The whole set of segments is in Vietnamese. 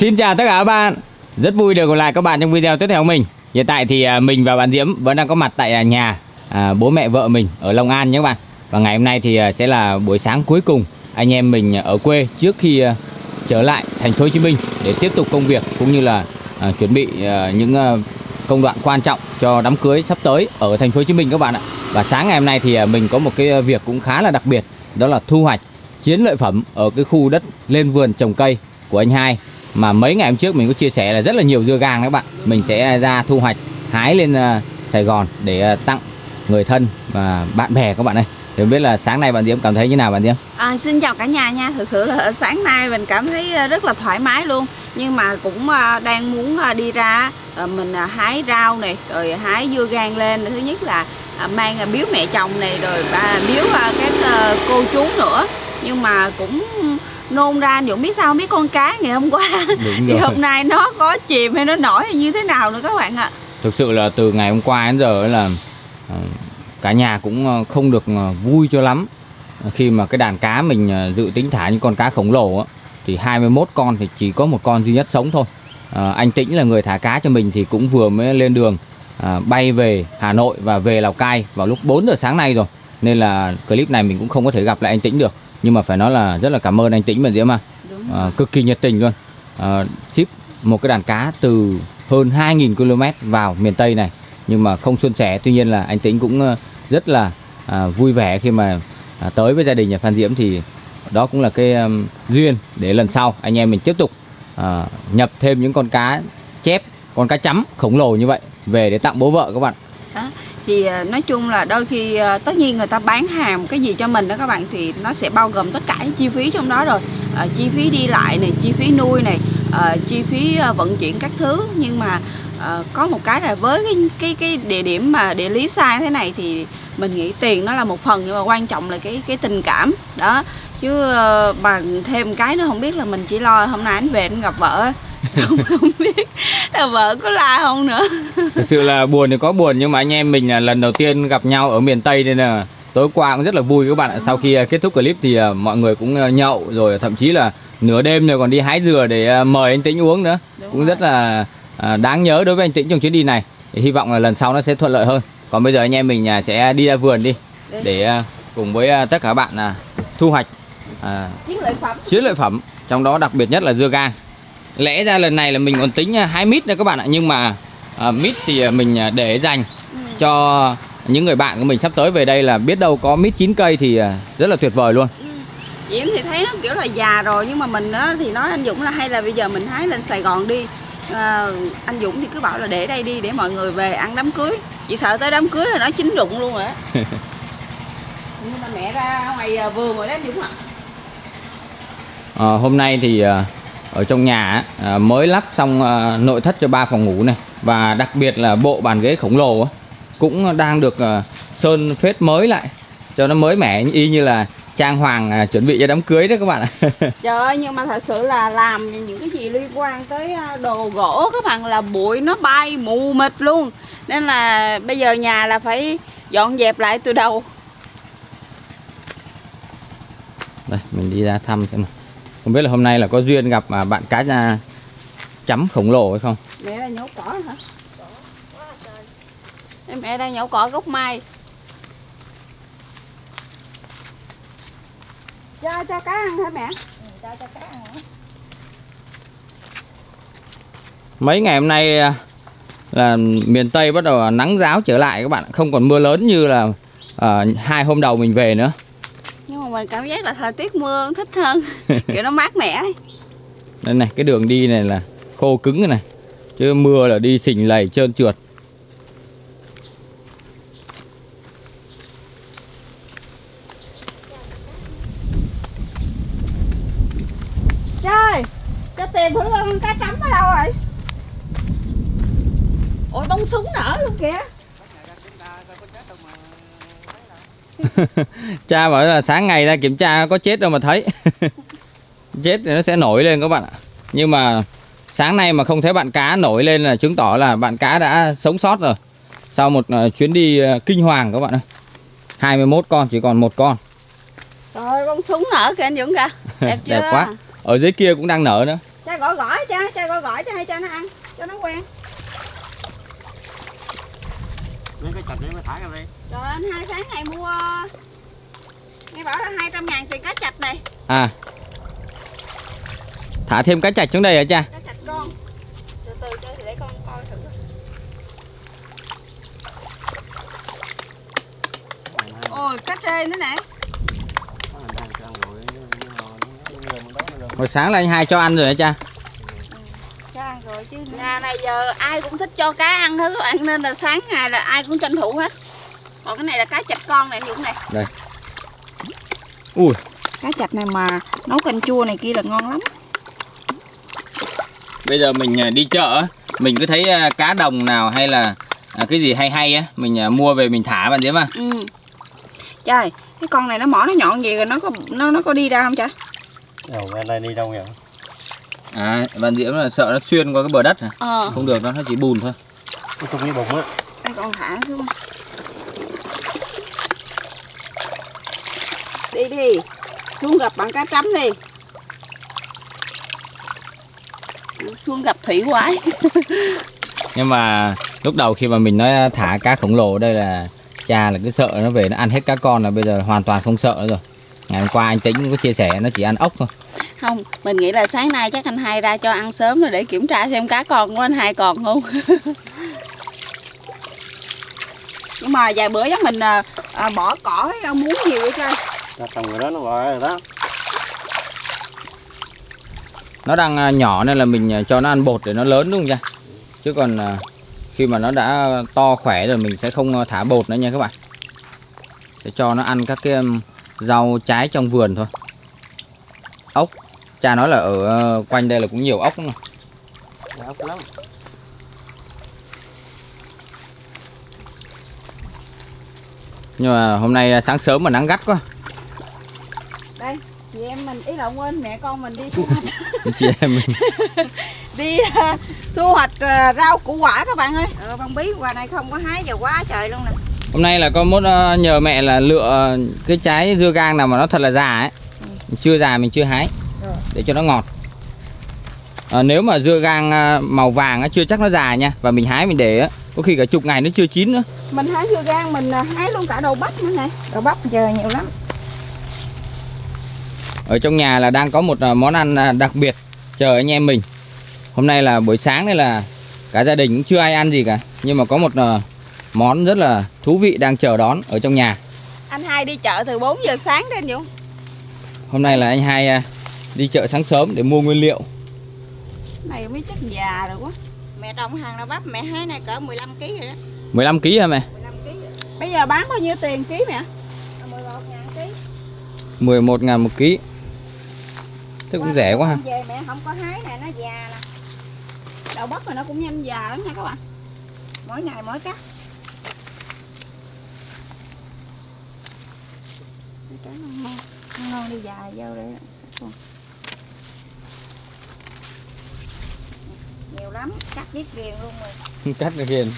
Xin chào tất cả các bạn. Rất vui được gặp lại các bạn trong video tiếp theo của mình. Hiện tại thì mình và bạn Diễm vẫn đang có mặt tại nhà bố mẹ vợ mình ở Long An nhé các bạn. Và ngày hôm nay thì sẽ là buổi sáng cuối cùng anh em mình ở quê trước khi trở lại thành phố Hồ Chí Minh để tiếp tục công việc cũng như là chuẩn bị những công đoạn quan trọng cho đám cưới sắp tới ở thành phố Hồ Chí Minh các bạn ạ. Và sáng ngày hôm nay thì mình có một cái việc cũng khá là đặc biệt, đó là thu hoạch chiến lợi phẩm ở cái khu đất lên vườn trồng cây của anh Hai. Mà mấy ngày hôm trước mình có chia sẻ là rất là nhiều dưa gang các bạn. Mình sẽ ra thu hoạch hái lên Sài Gòn để tặng người thân và bạn bè các bạn ơi. Thì không biết là sáng nay bạn Diễm cảm thấy như nào bạn Diễm? Xin chào cả nhà nha. Thực sự là sáng nay mình cảm thấy rất là thoải mái luôn. Nhưng mà cũng đang muốn đi ra mình hái rau này, rồi hái dưa gang lên. Thứ nhất là mang biếu mẹ chồng này, rồi biếu các cô chú nữa. Nhưng mà cũng nôn ra, Dũng biết sao không, biết con cá ngày hôm qua thì hôm nay nó có chìm hay nó nổi hay như thế nào nữa các bạn ạ. Thực sự là từ ngày hôm qua đến giờ là cả nhà cũng không được vui cho lắm. Khi mà cái đàn cá mình dự tính thả những con cá khổng lồ á, thì 21 con thì chỉ có một con duy nhất sống thôi. Anh Tĩnh là người thả cá cho mình thì cũng vừa mới lên đường bay về Hà Nội và về Lào Cai vào lúc 4 giờ sáng nay rồi. Nên là clip này mình cũng không có thể gặp lại anh Tĩnh được. Nhưng mà phải nói là rất là cảm ơn anh Tĩnh và Diễm cực kỳ nhiệt tình luôn. Ship một cái đàn cá từ hơn 2.000 km vào miền Tây này. Nhưng mà không suôn sẻ. Tuy nhiên là anh Tĩnh cũng rất là vui vẻ khi mà tới với gia đình nhà Phan Diễm. Thì đó cũng là cái duyên để lần sau anh em mình tiếp tục nhập thêm những con cá chép, con cá chấm khổng lồ như vậy về để tặng bố vợ các bạn. Thì nói chung là đôi khi tất nhiên người ta bán hàng một cái gì cho mình đó các bạn, thì nó sẽ bao gồm tất cả những chi phí trong đó rồi. Chi phí đi lại này, chi phí nuôi này, chi phí vận chuyển các thứ. Nhưng mà có một cái là với cái địa điểm mà địa lý xa thế này thì mình nghĩ tiền nó là một phần, nhưng mà quan trọng là cái tình cảm đó. Chứ bằng thêm cái nữa không biết là mình chỉ lo hôm nay anh về anh gặp vợ không biết là vợ có la không nữa. Thực sự là buồn thì có buồn, nhưng mà anh em mình là lần đầu tiên gặp nhau ở miền Tây nên là tối qua cũng rất là vui các bạn ạ. Sau khi kết thúc clip thì mọi người cũng nhậu, rồi thậm chí là nửa đêm rồi còn đi hái dừa để mời anh Tĩnh uống nữa. Cũng rất là đáng nhớ đối với anh Tĩnh trong chuyến đi này. Thì hy vọng là lần sau nó sẽ thuận lợi hơn. Còn bây giờ anh em mình sẽ đi ra vườn đi để cùng với tất cả các bạn thu hoạch chiến lợi phẩm, trong đó đặc biệt nhất là dưa gang. Lẽ ra lần này là mình còn tính hái mít nữa các bạn ạ, nhưng mà mít thì mình để dành cho những người bạn của mình sắp tới về đây, là biết đâu có mít 9 cây thì rất là tuyệt vời luôn. Diễm thì thấy nó kiểu là già rồi, nhưng mà mình thì nói anh Dũng là hay là bây giờ mình hái lên Sài Gòn đi. Anh Dũng thì cứ bảo là để đây đi để mọi người về ăn đám cưới. Chị sợ tới đám cưới là nó chín rụng luôn rồi á. Nhưng mà mẹ ra ngoài vườn rồi đó anh Dũng ạ. Hôm nay thì ở trong nhà mới lắp xong nội thất cho 3 phòng ngủ này. Và đặc biệt là bộ bàn ghế khổng lồ cũng đang được sơn phết mới lại cho nó mới mẻ, y như là trang hoàng chuẩn bị cho đám cưới đó các bạn ạ. Trời ơi, nhưng mà thật sự là làm những cái gì liên quan tới đồ gỗ các bạn là bụi nó bay mù mịt luôn. Nên là bây giờ nhà là phải dọn dẹp lại từ đầu. Đây, mình đi ra thăm xem. Không biết là hôm nay là có duyên gặp bạn cá chấm khổng lồ hay không? Mẹ đang nhổ cỏ hả? Mẹ đang nhổ cỏ gốc mai. Cho cá ăn hả mẹ? Cho cá ăn hả? Mấy ngày hôm nay là miền Tây bắt đầu nắng ráo trở lại các bạn, không còn mưa lớn như là 2 hôm đầu mình về nữa. Nhưng mà mình cảm giác là thời tiết mưa thích hơn. Kiểu nó mát mẻ ấy. Đây này, cái đường đi này là khô cứng này, chứ mưa là đi xình lầy trơn trượt. Trời, cho tìm thử con cá trắm ở đâu rồi? Ôi bông súng nở luôn kìa. Cha bảo là sáng ngày ra kiểm tra có chết đâu mà thấy. Chết thì nó sẽ nổi lên các bạn ạ. Nhưng mà sáng nay mà không thấy bạn cá nổi lên là chứng tỏ là bạn cá đã sống sót rồi. Sau một chuyến đi kinh hoàng các bạn ơi. 21 con chỉ còn 1 con. Trời ơi, bông súng nở kìa anh Dũng kìa. Đẹp chưa? Đẹp quá. Ở dưới kia cũng đang nở nữa. Cha gọi cho hay cho nó ăn, cho nó quen. Mấy cái chạch đấy mà thả ra đi. Trời ơi, anh Hai sáng ngày mua nghe bảo là 200.000 tiền cá chạch này. À, thả thêm cá chạch xuống đây hả cha? Cá chạch con. Từ từ cho để con coi thử. Ôi, cá trê nữa nè. Hồi sáng là anh Hai cho ăn rồi hả cha? Cho ăn rồi chứ. Nhà này giờ ai cũng thích cho cá ăn hết các bạn, nên là sáng ngày là ai cũng tranh thủ hết. Còn cái này là cá chạch con này, anh Dũng này. Đây. Ui, Cá chạch này mà nấu canh chua này kia là ngon lắm. bây giờ mình đi chợ, mình cứ thấy cá đồng nào hay là cái gì hay hay á, mình mua về mình thả bạn Diễm à. Ừ. Trời, cái con này nó mỏ nó nhọn gì rồi nó có đi ra không cha? Bên đây đi đâu vậy? À, bạn Diễm là sợ nó xuyên qua cái bờ đất à? Không được đâu, nó chỉ bùn thôi. Cái chung cái bụng á. Đây con thả xuống. Đi, xuống gặp bạn cá trắm đi. Xuống gặp thủy quái. Nhưng mà lúc đầu khi mà mình nói thả cá khổng lồ ở đây là cha là cứ sợ nó về nó ăn hết cá con, là bây giờ hoàn toàn không sợ nữa rồi. Ngày hôm qua anh Tính cũng có chia sẻ nó chỉ ăn ốc thôi. Không, mình nghĩ là sáng nay chắc anh Hai ra cho ăn sớm rồi để kiểm tra xem cá con của anh Hai còn không. Nhưng mà vài bữa chắc mình bỏ cỏ với rau muống nhiều vậy chơi. Trồng người đó nó bỏ rồi đó. Nó đang nhỏ nên là mình cho nó ăn bột để nó lớn đúng không cha? Chứ còn khi mà nó đã to khỏe rồi mình sẽ không thả bột nữa nha các bạn. Để cho nó ăn các cái rau trái trong vườn thôi. Ốc, cha nói là ở quanh đây là cũng nhiều ốc nữa. Ốc lắm. Nhưng mà hôm nay sáng sớm mà nắng gắt quá. Đây, chị em mình, ý là quên mẹ con mình đi thu hoạch. Chị em mình Đi thu hoạch rau củ quả các bạn ơi. Bông bí qua này không có hái giờ quá trời luôn nè. hôm nay là con muốn nhờ mẹ là lựa cái trái dưa gang nào mà nó thật là già ấy. Chưa già mình chưa hái để cho nó ngọt. Nếu mà dưa gang màu vàng á, chưa chắc nó già nha. Và mình hái mình để á, có khi cả chục ngày nó chưa chín nữa. Mình hái dưa gang mình hái luôn cả đầu bắp nữa này. Đầu bắp giờ nhiều lắm. Ở trong nhà là đang có một món ăn đặc biệt chờ anh em mình. Hôm nay là buổi sáng này là cả gia đình cũng chưa ai ăn gì cả. Nhưng mà có một món rất là thú vị đang chờ đón ở trong nhà. Anh Hai đi chợ từ 4 giờ sáng đến Dũng. Hôm nay là anh Hai đi chợ sáng sớm để mua nguyên liệu. Này mới chắc già rồi quá. Mẹ trồng hàng đậu bắp mẹ hái này cỡ 15 kg rồi đó. 15 kg hả mẹ? 15 kg. Bây giờ bán bao nhiêu tiền ký mẹ? 11.000 kg. 11.000 một ký. Thế cũng rẻ quá ha. Về mẹ không có hái nè, nó già nè. Đậu bắp này nó cũng nhanh già lắm nha các bạn. Mỗi ngày mỗi cắt. Trái ngon đi dài vô đây. Nhiều lắm, cắt giết ghiền luôn rồi. Cắt được ghiền.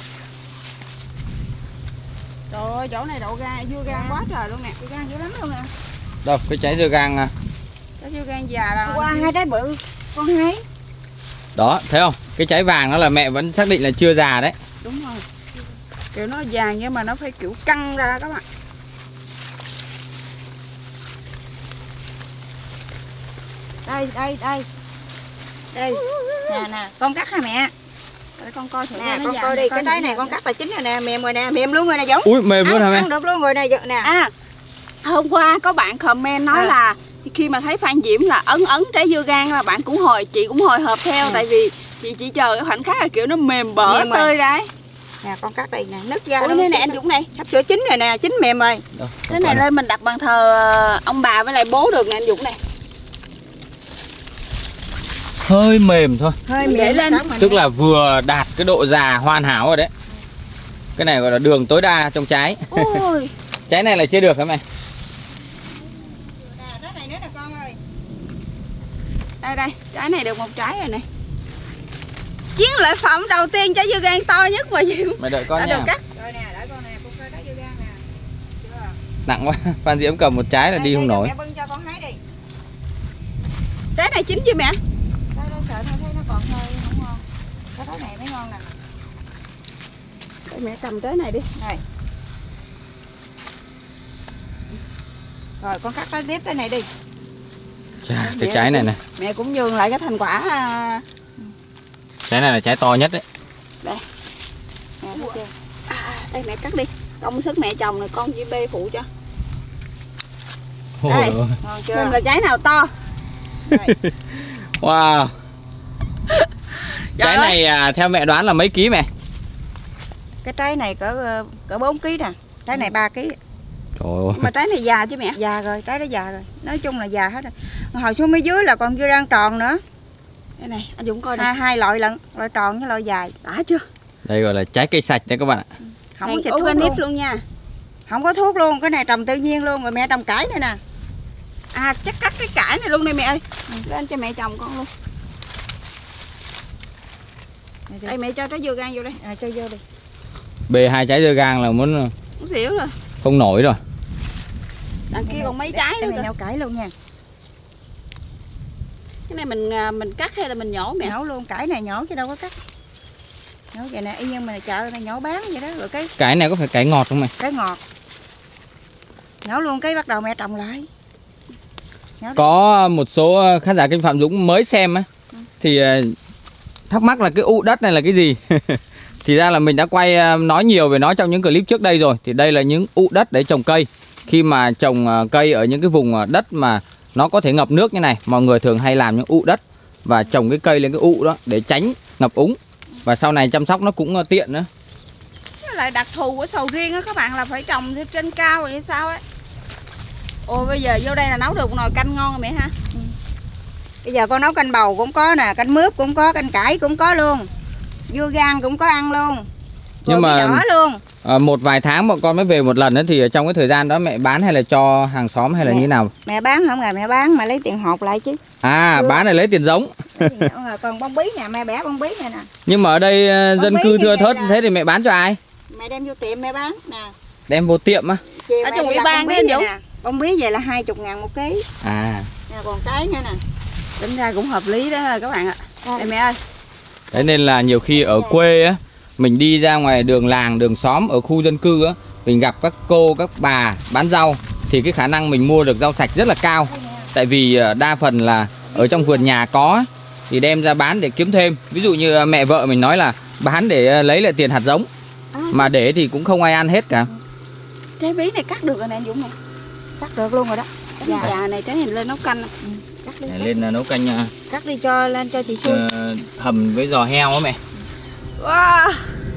Trời ơi, chỗ này đậu ga, dưa gang quá trời luôn nè. Dưa gang dữ lắm luôn nè. Đâu, cái trái dưa gang. Trái dưa gang già rồi. Qua hai trái bự, con hái. Đó, thấy không? Cái trái vàng đó là mẹ vẫn xác định là chưa già đấy. Đúng rồi. Kiểu nó già nhưng mà nó phải kiểu căng ra các bạn. Đây. Đây. Nè, con cắt hả mẹ? Để con coi thử nè, con coi đi, cái trái này con cắt là chín rồi nè, mềm rồi nè, mềm luôn rồi nè Dũng. Ui, mềm luôn hả mẹ? Ăn được luôn rồi nè nè. À, hôm qua có bạn comment nói là khi mà thấy Phan Diễm là ấn trái dưa gang là bạn cũng chị cũng hồi hộp theo, tại vì chị chờ cái khoảnh khắc là kiểu nó mềm bở tơi ra ấy. Nè con cắt đây nè, nứt ra. Ủa nè anh Dũng này, sắp sửa chín rồi nè, chín mềm rồi. Cái này lên mình đặt bàn thờ ông bà với lại bố được nè anh Dũng này. Hơi mềm thôi. Hơi mềm lên. Tức là vừa đạt cái độ già hoàn hảo rồi đấy. Cái này gọi là đường tối đa trong trái. Ôi. Trái này là chưa được hả mẹ? Trái này nữa nè con ơi. Đây, trái này được một trái rồi nè. Chiến lợi phẩm đầu tiên trái dưa gang to nhất mà Diễm. Mày đợi con nha. Cắt. Rồi nè, đợi con nè, con coi trái dưa gang nè. Chưa? Nặng quá, Phan Diễm cầm một trái là đi không nổi. Mẹ bưng cho con hái đi. Trái này chín chưa mẹ? Đây, Cái trái này mới ngon nè. Để mẹ cầm trái này đi. Này. Rồi con cắt trái tiếp cái này đi. Chà, cái trái này nè. Mẹ cũng nhường lại cái thành quả. Trái này là trái to nhất đấy. Đây. Mẹ thấy chưa? Đây mẹ cắt đi. Công sức mẹ chồng này con chỉ bê phụ cho. Đây, ngon chưa? Xem là trái nào to. Wow. Trái này theo mẹ đoán là mấy ký mẹ? Cái trái này cỡ 4 kg nè. Trái này 3 kg. Trời ơi. Mà trái này già chứ mẹ? Già rồi, trái đó già rồi. Nói chung là già hết rồi. Hồi xuống phía dưới là còn dưa rang tròn nữa. Đây này, anh Dũng coi nè. Hai loại lận, loại tròn với loại dài. Đã chưa? Đây gọi là trái cây sạch đấy các bạn ạ. Không có xịt thuốc luôn nha. Không có thuốc luôn, cái này trồng tự nhiên luôn. Rồi mẹ trồng cải này nè. À chắc cắt cái cải này luôn đây mẹ ơi. Lên cho mẹ trồng con luôn. Đây mẹ cho trái dưa gang vô đây. Cho vô đi. Bê 2 trái dưa gang là muốn xỉu rồi. Không nổi rồi. Đằng kia còn mấy trái nữa kìa. Nhổ cải luôn nha. Cái này mình cắt hay là mình nhổ mẹ? Nhổ luôn, cải này nhổ chứ đâu có cắt. Nhổ vậy nè, y như mà chợ này nhổ bán vậy đó, rồi cái này có phải cải ngọt không mày? Cái ngọt. Nhổ luôn cái bắt đầu mẹ trồng lại. Có một số khán giả kênh Phạm Dũng mới xem á thì thắc mắc là cái ụ đất này là cái gì. Thì ra là mình đã quay nói nhiều về nó trong những clip trước đây rồi. Thì đây là những ụ đất để trồng cây. Khi mà trồng cây ở những cái vùng đất mà nó có thể ngập nước như này, mọi người thường hay làm những ụ đất và trồng cái cây lên cái ụ đó để tránh ngập úng. Và sau này chăm sóc nó cũng tiện nữa. Cái lại đặc thù của sầu riêng á các bạn là phải trồng trên cao vậy sao ấy. Ồ bây giờ vô đây là nấu được một nồi canh ngon rồi mẹ ha. Bây giờ con nấu canh bầu cũng có nè, canh mướp cũng có, canh cải cũng có luôn. Dưa gang cũng có ăn luôn. Nhưng mà đỏ luôn. Một vài tháng bọn con mới về một lần ấy, thì trong cái thời gian đó mẹ bán hay là cho hàng xóm hay là như nào? Mẹ bán không à, mẹ bán mà lấy tiền hộp lại chứ. À bán này lấy tiền giống. Còn bông bí nè, mẹ bẻ bông bí này nè. Nhưng mà ở đây dân cư thưa thớt thế thì mẹ bán cho ai? Mẹ đem vô tiệm mẹ bán nè. Đem vô tiệm á? Ở trong ủy ban đấy anh Dũng. Bông bí vậy là 20.000 một ký. À. Nè, còn trái nữa nè. Tính ra cũng hợp lý đó các bạn ạ. Đây mẹ ơi. Thế nên là nhiều khi ở quê á, mình đi ra ngoài đường làng, đường xóm, ở khu dân cư á, mình gặp các cô, các bà bán rau thì cái khả năng mình mua được rau sạch rất là cao. Tại vì đa phần là ở trong vườn nhà có thì đem ra bán để kiếm thêm. Ví dụ như mẹ vợ mình nói là bán để lấy lại tiền hạt giống. Mà để thì cũng không ai ăn hết cả. Trái bí này cắt được rồi nè anh Dũng nè. Cắt được luôn rồi đó. Già này trái này lên nấu canh. Cắt đi, Lên nấu canh. Cắt đi cho lên cho chị Xuân. Hầm với giò heo á mẹ. Wow.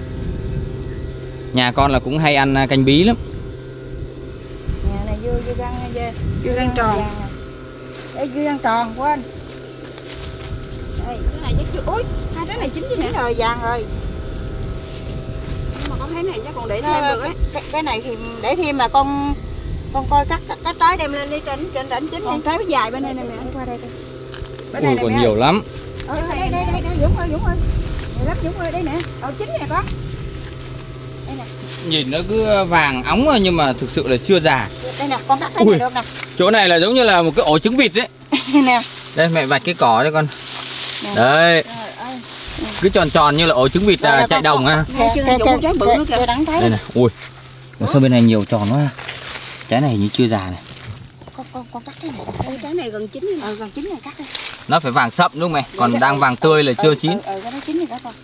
Nhà con là cũng hay ăn canh bí lắm. Nhà này dưa rang tròn. Đây dưa rang tròn quên. Đây, cái này chắc chưa. Ôi, hai trái này chín chứ nè. Rồi vàng rồi. Nhưng mà con thấy này chắc còn để thêm được ấy. Cái này thì để thêm mà con coi cắt trái đem lên đi trên đỉnh chín. Còn trái dài bên đây nè mẹ. Qua đây coi. Ui còn nhiều lắm. Đây Dũng ơi. Lắm Dũng ơi đây nè. Chín nè con. Đây nè. Nhìn nó cứ vàng óng rồi nhưng mà thực sự là chưa già. Đây nè, con cắt cái này được nè. Chỗ này là giống như là một cái ổ trứng vịt đấy. Nè. Đây mẹ vạch cái cỏ cho con. Đấy. Cứ tròn tròn như là ổ trứng vịt chạy đồng á. Trái bự nữa kìa. Đây này. Ui. Sao bên này nhiều tròn quá. Trái này hình như chưa già này. Con cắt cái này. Trái này gần chín rồi. Gần chín rồi cắt đi. Nó phải vàng sậm đúng không mẹ? Còn đang vàng tươi là chưa chín. Cái nó chín rồi đó con.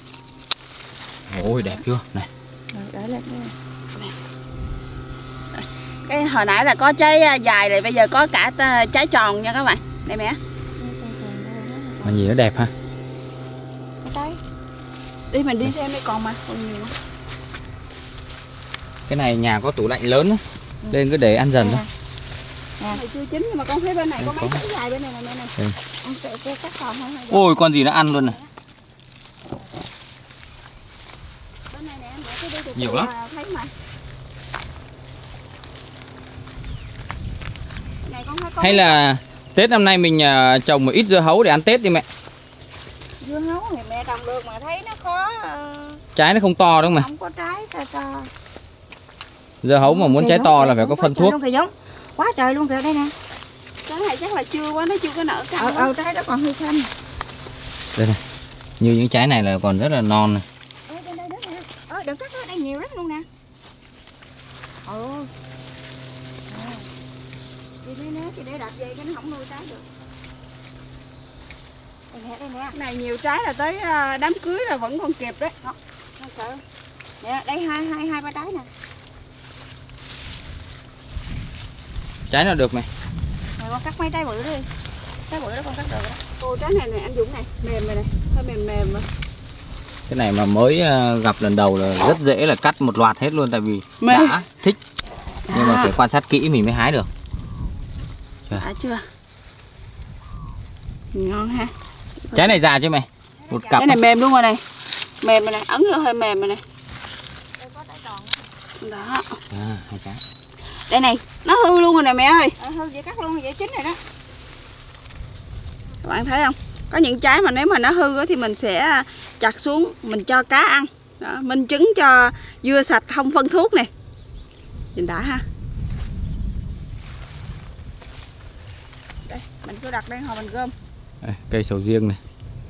Ôi đẹp chưa? Này. Để lên. Cái hồi nãy là có trái dài này, bây giờ có cả trái tròn nha các bạn. Đây mẹ. Mà nhìn nó đẹp ha. Đi mình đi thêm đây còn mà. Còn nhiều. Cái này nhà có tủ lạnh lớn á. Lên cứ để ăn dần thôi. Này chưa chín nhưng mà con thấy bên này có mấy trái dài bên này nè mẹ này. Con sẽ cắt còn không? Ôi con gì nó ăn luôn này. Bên này nè em để cái đi nhiều lắm. Thấy mà. Hay là Tết năm nay mình trồng một ít dưa hấu để ăn Tết đi mẹ. Dưa hấu thì mẹ trồng được mà thấy nó khó. Trái nó không to đúng không mẹ? Không có trái to. Dưa hấu mà muốn trái to là phải có phân thuốc. Quá trời luôn kìa đây nè. Trái này chắc là chưa quá, nó chưa có nở cành. Trái đó còn hơi xanh. Đây này. Như những trái này là còn rất là non này. Đây nè. Đừng cắt đó, đây nhiều lắm luôn nè. Chị đi chị để đạp dây cái nó không nuôi trái được. Đây nè. Cái này nhiều trái là tới đám cưới là vẫn còn kịp đấy. Không sợ. Nè, đây hai ba trái nè. Trái nào được mày? Này con cắt mấy trái bự đi. Trái bự đó con cắt được đó. Ô trái này anh Dũng này, mềm này, hơi mềm mà. Cái này mà mới gặp lần đầu là rất dễ là cắt một loạt hết luôn, tại vì đã thích. Nhưng mà phải quan sát kỹ mình mới hái được. Đã chưa? Ngon ha. Trái này già chưa mày? Một cặp. Cái này mềm luôn rồi này. Mềm rồi này, ấn vô hơi mềm rồi này. Đó. Hai trái. Đây này, nó hư luôn rồi nè mẹ ơi. Hư vậy cắt luôn vậy chín rồi đó. Các bạn thấy không? Có những trái mà nếu mà nó hư thì mình sẽ chặt xuống, mình cho cá ăn. Đó, minh chứng cho dưa sạch không phân thuốc này. Nhìn đã ha. Đây, mình cứ đặt đây hồi mình gom. Đây, cây sầu riêng này.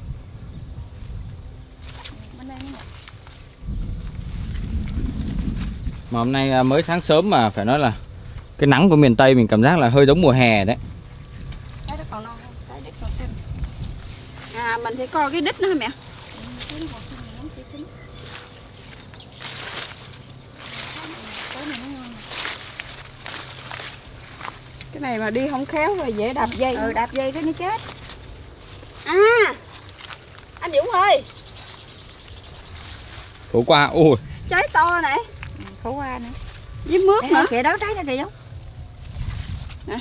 Mà hôm nay mới sáng sớm mà phải nói là cái nắng của miền Tây mình cảm giác là hơi giống mùa hè đấy. Trái đất còn non không? Trái đất còn xanh. Mình phải coi cái đít nữa hả mẹ? Cái này mà đi không khéo rồi dễ đạp dây. Đạp dây cái nó chết. Anh Dũng ơi, Khổ qua, ôi trái to này. Khổ qua nữa. Với mướp nữa. Kìa đó trái nó kìa giống. Nè.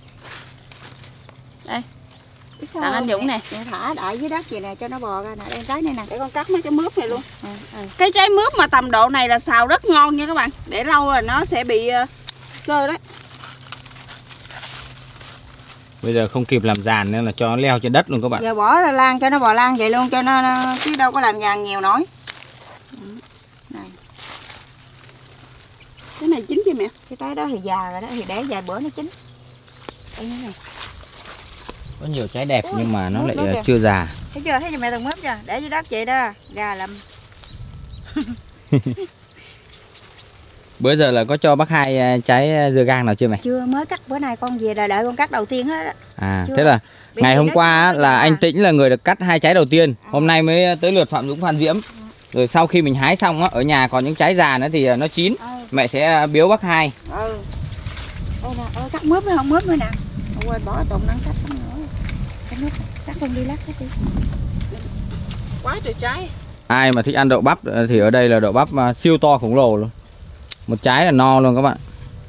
Đây. Tặng anh Dũng nè. Thả đại dưới đất vậy nè cho nó bò ra nè. Đây trái này nè. Để con cắt mấy cái mướp này luôn. Cái trái mướp mà tầm độ này là xào rất ngon nha các bạn. Để lâu rồi nó sẽ bị xơ đấy. bây giờ không kịp làm giàn nên là cho nó leo trên đất luôn các bạn. Giờ bỏ ra lan cho nó bò lan vậy luôn cho nó chứ đâu có làm vàng nhiều nổi. Này. Cái này chín chưa mẹ? Cái trái đó thì già rồi đó thì để vài bữa nó chín. Đây này. Có nhiều trái đẹp nhưng mà nó mướp lại kìa. chưa già. Thấy chưa mẹ từng mướp chưa? Để dưới đất vậy đó, gà lầm. Bữa giờ là có cho bác Hai trái dưa gang nào chưa mày? Chưa, mới cắt bữa nay con về là đợi con cắt đầu tiên hết á. Chưa. Thế là Bị ngày hôm đất qua là anh Tĩnh là người được cắt 2 trái đầu tiên. À. Hôm nay mới tới lượt Phạm Dũng, Phan Diễm. Rồi sau khi mình hái xong á, ở nhà còn những trái già nữa thì nó chín. Mẹ sẽ biếu bác Hai. Đây nè, cắt mướp nữa không, mướp nữa nè. Quên bỏ tụng năng sách không nữa. Cắt mướp, cắt luôn đi, lát sách đi. Quá trời trái. Ai mà thích ăn đậu bắp thì ở đây là đậu bắp siêu to khổng lồ luôn. Một trái là no luôn các bạn.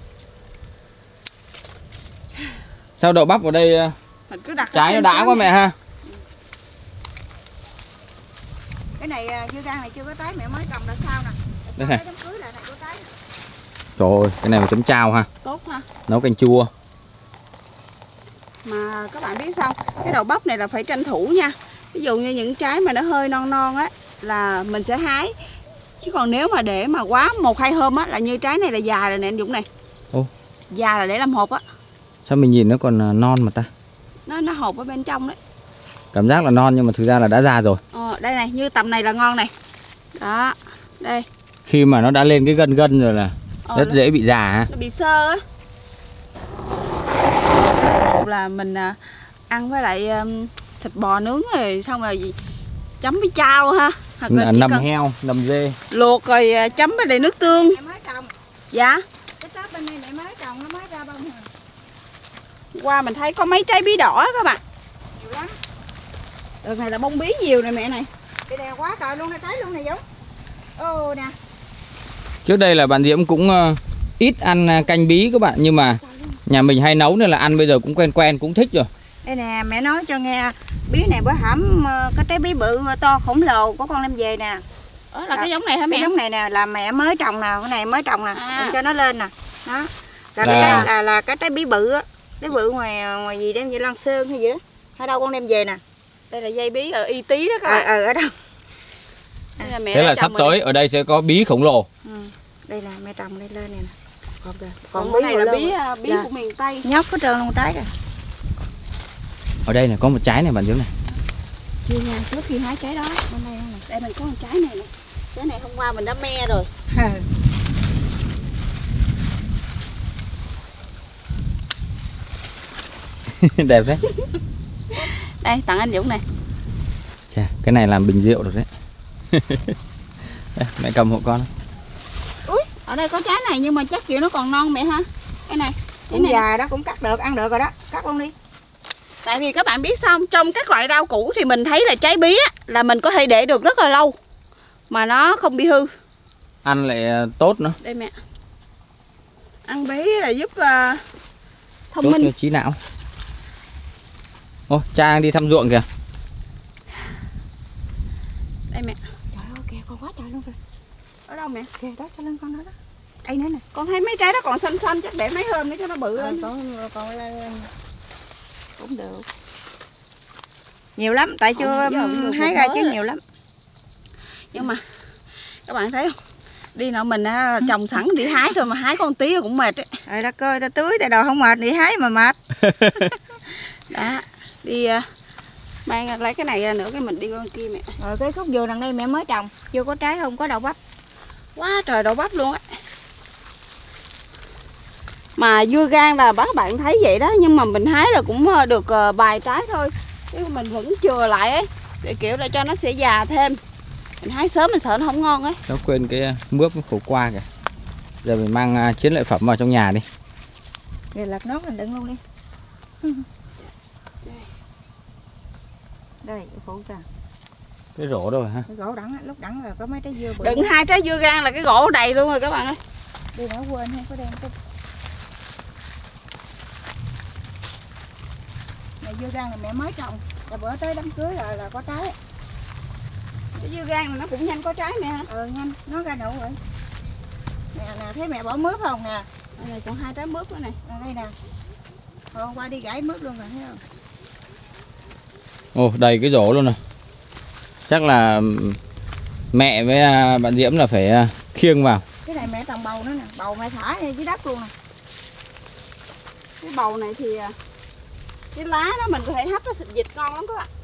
Sao đậu bắp ở đây Mình cứ đặt trái nó đã quá mẹ ha. Cái này dưa gang này chưa có trái, mẹ mới trồng là sao nè. Đây này. Đám cưới là này có trái. Trời ơi, cái này mà chấm chao ha. Tốt ha. Nấu canh chua. Mà các bạn biết sao, cái đậu bắp này là phải tranh thủ nha. Ví dụ như những trái mà nó hơi non non á là mình sẽ hái. Chứ còn nếu mà để mà quá 1-2 hôm á là như trái này là già rồi nè anh Dũng này. Ồ. Già là để làm hộp á. Sao mình nhìn nó còn non mà ta? Nó hộp ở bên trong đấy. Cảm giác là non nhưng mà thực ra là đã già rồi. Đây này, như tầm này là ngon này. Đó, đây. Khi mà nó đã lên cái gân gân rồi là rất dễ bị già ha. Nó bị xơ á. Là mình ăn với lại thịt bò nướng rồi xong rồi chấm với chao ha. Hoặc là nầm heo, nầm dê. Luộc rồi chấm với lại nước tương. Mẹ mới trồng. Dạ. Cái tớp bên đây mẹ mới trồng, nó mới ra bông rồi. Qua mình thấy có mấy trái bí đỏ các bạn. Nhiều lắm. Đợt này là bông bí nhiều này mẹ này. Cái đèo quá trời luôn, nó trái luôn này Dũng. Ô nè. Trước đây là bạn Diễm cũng ít ăn canh bí các bạn. Nhưng mà nhà mình hay nấu nên là ăn bây giờ cũng quen quen, cũng thích rồi. Đây nè, mẹ nói cho nghe. Bí này bữa hổm có trái bí bự to khổng lồ của con đem về nè. Là cái giống này hả mẹ? Cái giống này nè là mẹ mới trồng nè, cái này mới trồng nè, cho nó lên nè. Đó. Là cái trái bí bự á. Trái bự ngoài gì đem về Lan Sơn hay gì đó. Ở đâu con đem về nè. Đây là dây bí ở Y Tý đó các bạn. Ở đâu. Thế là sắp tới ở đây sẽ có bí khổng lồ. Đây là mẹ trồng đây lên nè. Còn cái này là bí của miền Tây. Nhóc hết trơn luôn trái kìa. Ở đây này có một trái này bạn Diễm này. Chưa nha, trước khi hái trái đó. Bên đây nè. Đây mình có một trái này nè. Trái này hôm qua mình đã me rồi. Đẹp đấy. Đây tặng anh Dũng này. Chà, cái này làm bình rượu được đấy. Đây, mẹ cầm hộ con. Ui, ở đây có trái này nhưng mà chắc kiểu nó còn non mẹ ha. Cái này. Cũng già đó, cũng cắt được, ăn được rồi đó. Cắt luôn đi. Tại vì các bạn biết sao không? Trong các loại rau củ thì mình thấy là trái bí á, là mình có thể để được rất là lâu mà nó không bị hư. Ăn lại tốt nữa. Đây mẹ. Ăn bí là giúp thông Tốt minh. cho trí não. Ô, cha đang đi thăm ruộng kìa. Đây mẹ. Trời ơi, kìa con quá trời luôn kìa. Ở đâu mẹ? Kìa đó sau lưng con đó đó. Đây nữa nè. Con thấy mấy trái đó còn xanh xanh, chắc để mấy hôm nữa cho nó bự lên. Còn lên cũng được. Nhiều lắm, tại chưa hái ra chứ nhiều lắm. Nhưng mà các bạn thấy không? Đi nào mình trồng sẵn đi hái thôi mà hái con tí cũng mệt đấy. Rồi đất ơi, ta tưới ta đồ không mệt, đi hái mà mệt. Đó, đi mang lấy cái này ra nữa cái mình đi con kia mẹ. Rồi cái khúc dừa đằng đây mẹ mới trồng, chưa có trái, không có đậu bắp. Quá trời đậu bắp luôn á. Mà dưa gang là các bạn thấy vậy đó, nhưng mà mình hái là cũng được vài trái thôi. Chứ mình vẫn chừa lại ấy, để kiểu là cho nó sẽ già thêm. Mình hái sớm mình sợ nó không ngon ấy. Nó quên cái mướp khổ qua kìa. Giờ mình mang chiến lợi phẩm vào trong nhà đi. Rồi lật nốt mình đựng luôn đi. Đây, cái phụ trà. Cái rổ rồi ha. Cái gỗ đẳng, lúc đẳng là có mấy trái dưa bự. Đựng 2 trái dưa gang là cái gỗ đầy luôn rồi các bạn ơi. Đi nữa quên không có đem cái. Này dưa gang này mẹ mới trồng, là bữa tới đám cưới là có trái. Cái dưa gang này nó cũng nhanh có trái mẹ hả? Nhanh, nó ra nụ rồi. Nè, thấy mẹ bỏ mướp không nè. Đây này còn 2 trái mướp nữa này. Đây nè. Hôm qua đi gãy mướp luôn rồi thấy không? Ồ, đầy cái rổ luôn rồi. Chắc là mẹ với bạn Diễm là phải khiêng vào. Cái này mẹ trồng bầu nữa nè, bầu mẹ thả dưới đất luôn nè. Cái bầu này thì cái lá đó mình có thể hấp nó xịt dịch ngon lắm các bạn.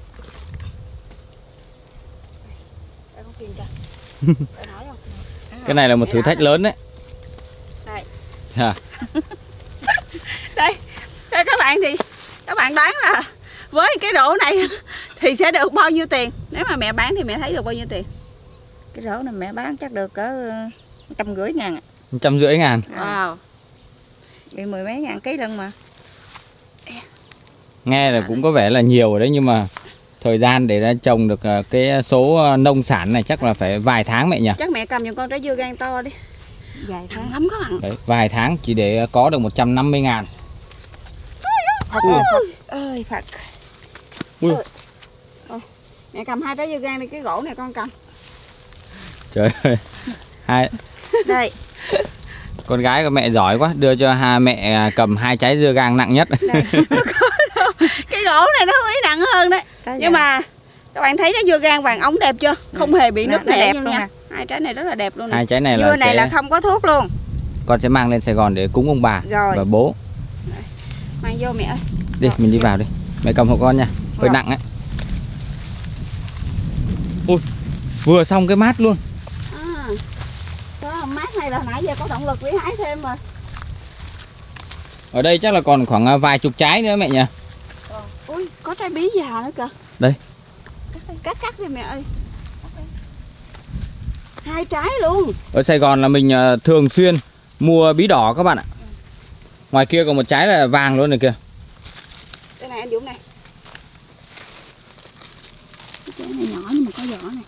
Đây con kìm kìa. Đây nói không? Cái này là một thử thách lớn đấy. Đây. À. Đây các bạn thì các bạn đoán là với cái rổ này thì sẽ được bao nhiêu tiền? Nếu mà mẹ bán thì mẹ thấy được bao nhiêu tiền? Cái rổ này mẹ bán chắc được cỡ 150.000 ạ. 150.000. Wow. Bị 10 mấy ngàn ký lận mà. Nghe là cũng có vẻ là nhiều rồi đấy, nhưng mà thời gian để ra trồng được cái số nông sản này chắc là phải vài tháng mẹ nhỉ? Chắc mẹ cầm giùm con trái dưa gang to đi. Dài Thằng lắm các bạn. Đấy, vài tháng chỉ để có được 150.000. Ơi Phật. Ui. Mẹ cầm 2 trái dưa gang đi, cái gỗ này con cầm. Trời ơi. Hai Đây. con gái của mẹ giỏi quá, đưa cho mẹ cầm 2 trái dưa gang nặng nhất. Cái gỗ này nó hơi nặng hơn đấy. Nhưng mà các bạn thấy cái dưa gang vàng ống đẹp chưa? Không hề bị nứt nẻ luôn nha. 2 trái này rất là đẹp luôn nè. 2 trái này dưa này là không có thuốc luôn. Con sẽ mang lên Sài Gòn để cúng ông bà rồi. Và bố. Mang vô mẹ ơi. Đi, mình đi vào đi. Mẹ cầm hộ con nha. Hơi nặng ấy. Ui, vừa xong cái mát luôn. Có mát này là nãy giờ có động lực để hái thêm mà. Ở đây chắc là còn khoảng vài chục trái nữa mẹ nhỉ? Ui, có trái bí già nữa kìa. Đây. Cắt đi mẹ ơi. 2 trái luôn. Ở Sài Gòn là mình thường xuyên mua bí đỏ các bạn ạ. Ngoài kia còn một trái là vàng luôn này kìa. Đây này anh Dũng này. Cái trái này nhỏ nhưng mà có vỏ này.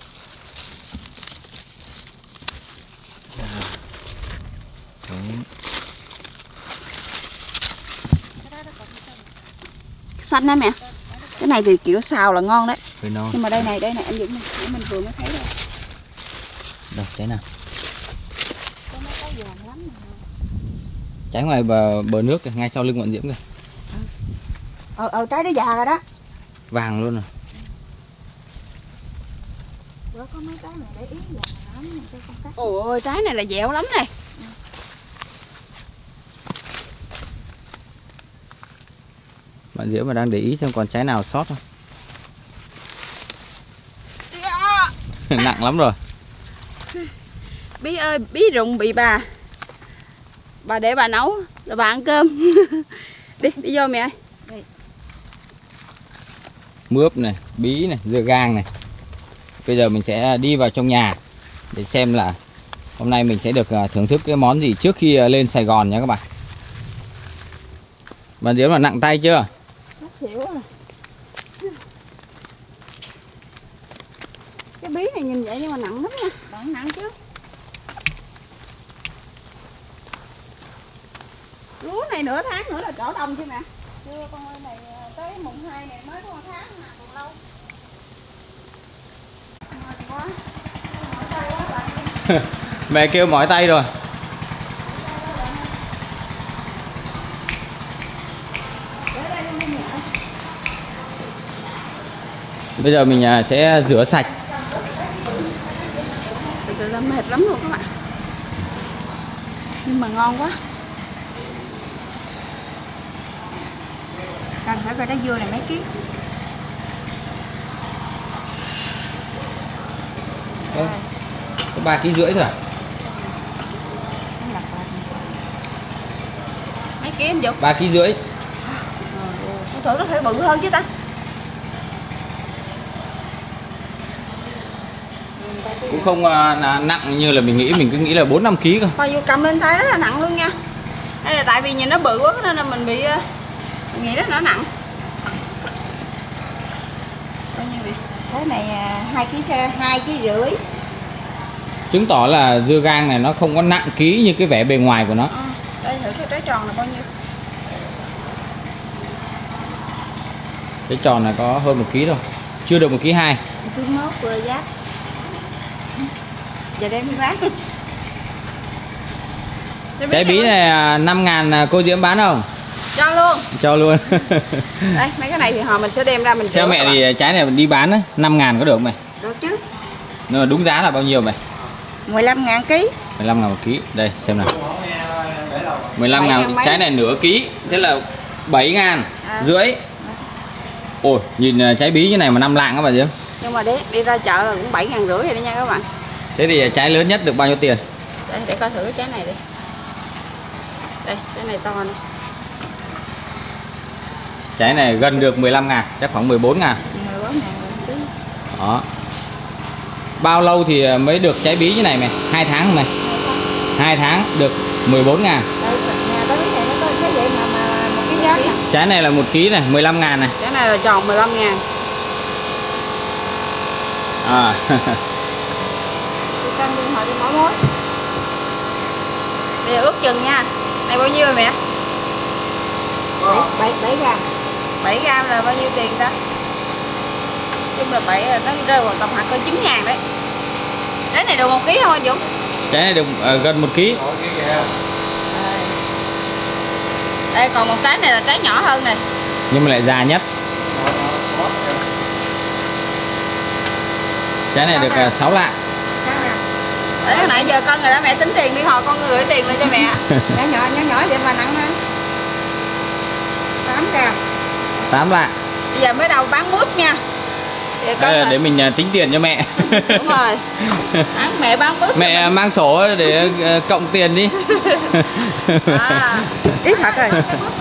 Xanh đó mẹ. Cái này thì kiểu xào là ngon đấy. Nhưng mà đây này anh Dũng này, để mình vừa mới thấy đây. Đâu, trái nào? Trái ngoài bờ nước kìa, ngay sau lưng bọn Diễm kìa. Trái đó già rồi đó. Vàng luôn rồi. Có mấy trái này để ý già lắm. Ôi trái này là dẻo lắm này. Bạn Diễm mà đang để ý xem còn trái nào sót không. Nặng lắm rồi. Bí ơi, bí rụng bị bà để bà nấu rồi bà ăn cơm. đi vô mẹ ơi. Mướp này, bí này, dưa gang này. Bây giờ mình sẽ đi vào trong nhà để xem là hôm nay mình sẽ được thưởng thức cái món gì trước khi lên Sài Gòn nha các bạn. Bạn Diễm là nặng tay chưa? Cái bí này nhìn vậy nhưng mà nặng lắm nha. Nặng chứ. Lúa này nửa tháng nữa là trổ đông chứ mẹ. Chưa con ơi, này tới mùng 2 này mới có 1 tháng mà còn lâu. Mệt quá. Mỏi tay quá bạn. Mẹ kêu mỏi tay rồi. Bây giờ mình sẽ rửa sạch. Thật sự là mệt lắm luôn các bạn. Nhưng mà ngon quá. Cần phải coi trái dưa này mấy ký. Có 3,5 kg thôi à? Mấy ký anh Dục? 3,5 kg. Tôi tưởng nó phải bự hơn chứ ta. Cũng không nặng như là mình nghĩ, mình cứ nghĩ là 4-5 kg cơ. Bao nhiêu cầm lên tay rất là nặng luôn nha. Đây là tại vì nhìn nó bự quá nên là mình bị nghĩ đó nó nặng. Bao nhiêu vậy? Cái này 2,5 kg. Chứng tỏ là dưa gang này nó không có nặng ký như cái vẻ bề ngoài của nó. Đây thử cái trái tròn là bao nhiêu? Cái tròn này có hơn 1 kg thôi. Chưa được 1,2 kg. Cứ mốt vừa giáp. Giờ đem đi bán. Trái bí này 5.000 cô Diễm bán không? Cho luôn. Cho luôn. Đây, mấy cái này thì mình sẽ đem ra mình theo mẹ thì trái này đi bán 5.000 có được không mày? Được chứ. Nhưng mà đúng giá là bao nhiêu mày? 15.000 ký. 15.000 một ký. Đây xem nào. 15.000 trái này nửa ký. Thế là 7.500. Ôi, nhìn trái bí như này mà 5 lạng các bạn Diễm. Nhưng mà đi ra chợ là cũng 7.500 rồi đó nha các bạn. Thế thì trái lớn nhất được bao nhiêu tiền? Để coi thử cái trái này đi. Đây, trái này to nè. Trái này gần được 15.000, chắc khoảng 14.000. 14.000 ký. Đó. Bao lâu thì mới được trái bí như này mày? 2 tháng không mày? 2 tháng được 14.000. Đây, nhà tới này nó có cái vậy mà một cái giá. Trái này là 1 ký này, 15.000 này. Trái này là tròn 15.000. À. Đi cân đi hỏi đi mỗi mối. Bây giờ ước chừng nha. Này bao nhiêu rồi mẹ? 7 gram. 7 gram là bao nhiêu tiền ta? Chung là nó rơi vào tầm hạt cỡ 9.000 đấy. Trái này được 1 ký không anh Dũng? Trái này được gần 1 ký. Đây còn một trái này là trái nhỏ hơn này. Nhưng mà lại già nhất. Trái này được 6 lạng. Đấy, hồi nãy giờ cân rồi đó, mẹ tính tiền đi, hồi con gửi tiền lên cho mẹ. nhỏ vậy mà nặng ha. 8 gram. 8 lạng. Bây giờ mới đầu bán mướp nha. Đây là để mình tính tiền cho mẹ. Đúng rồi. Mẹ bán mướp. Mẹ mang sổ để cộng tiền đi. Ít thật rồi.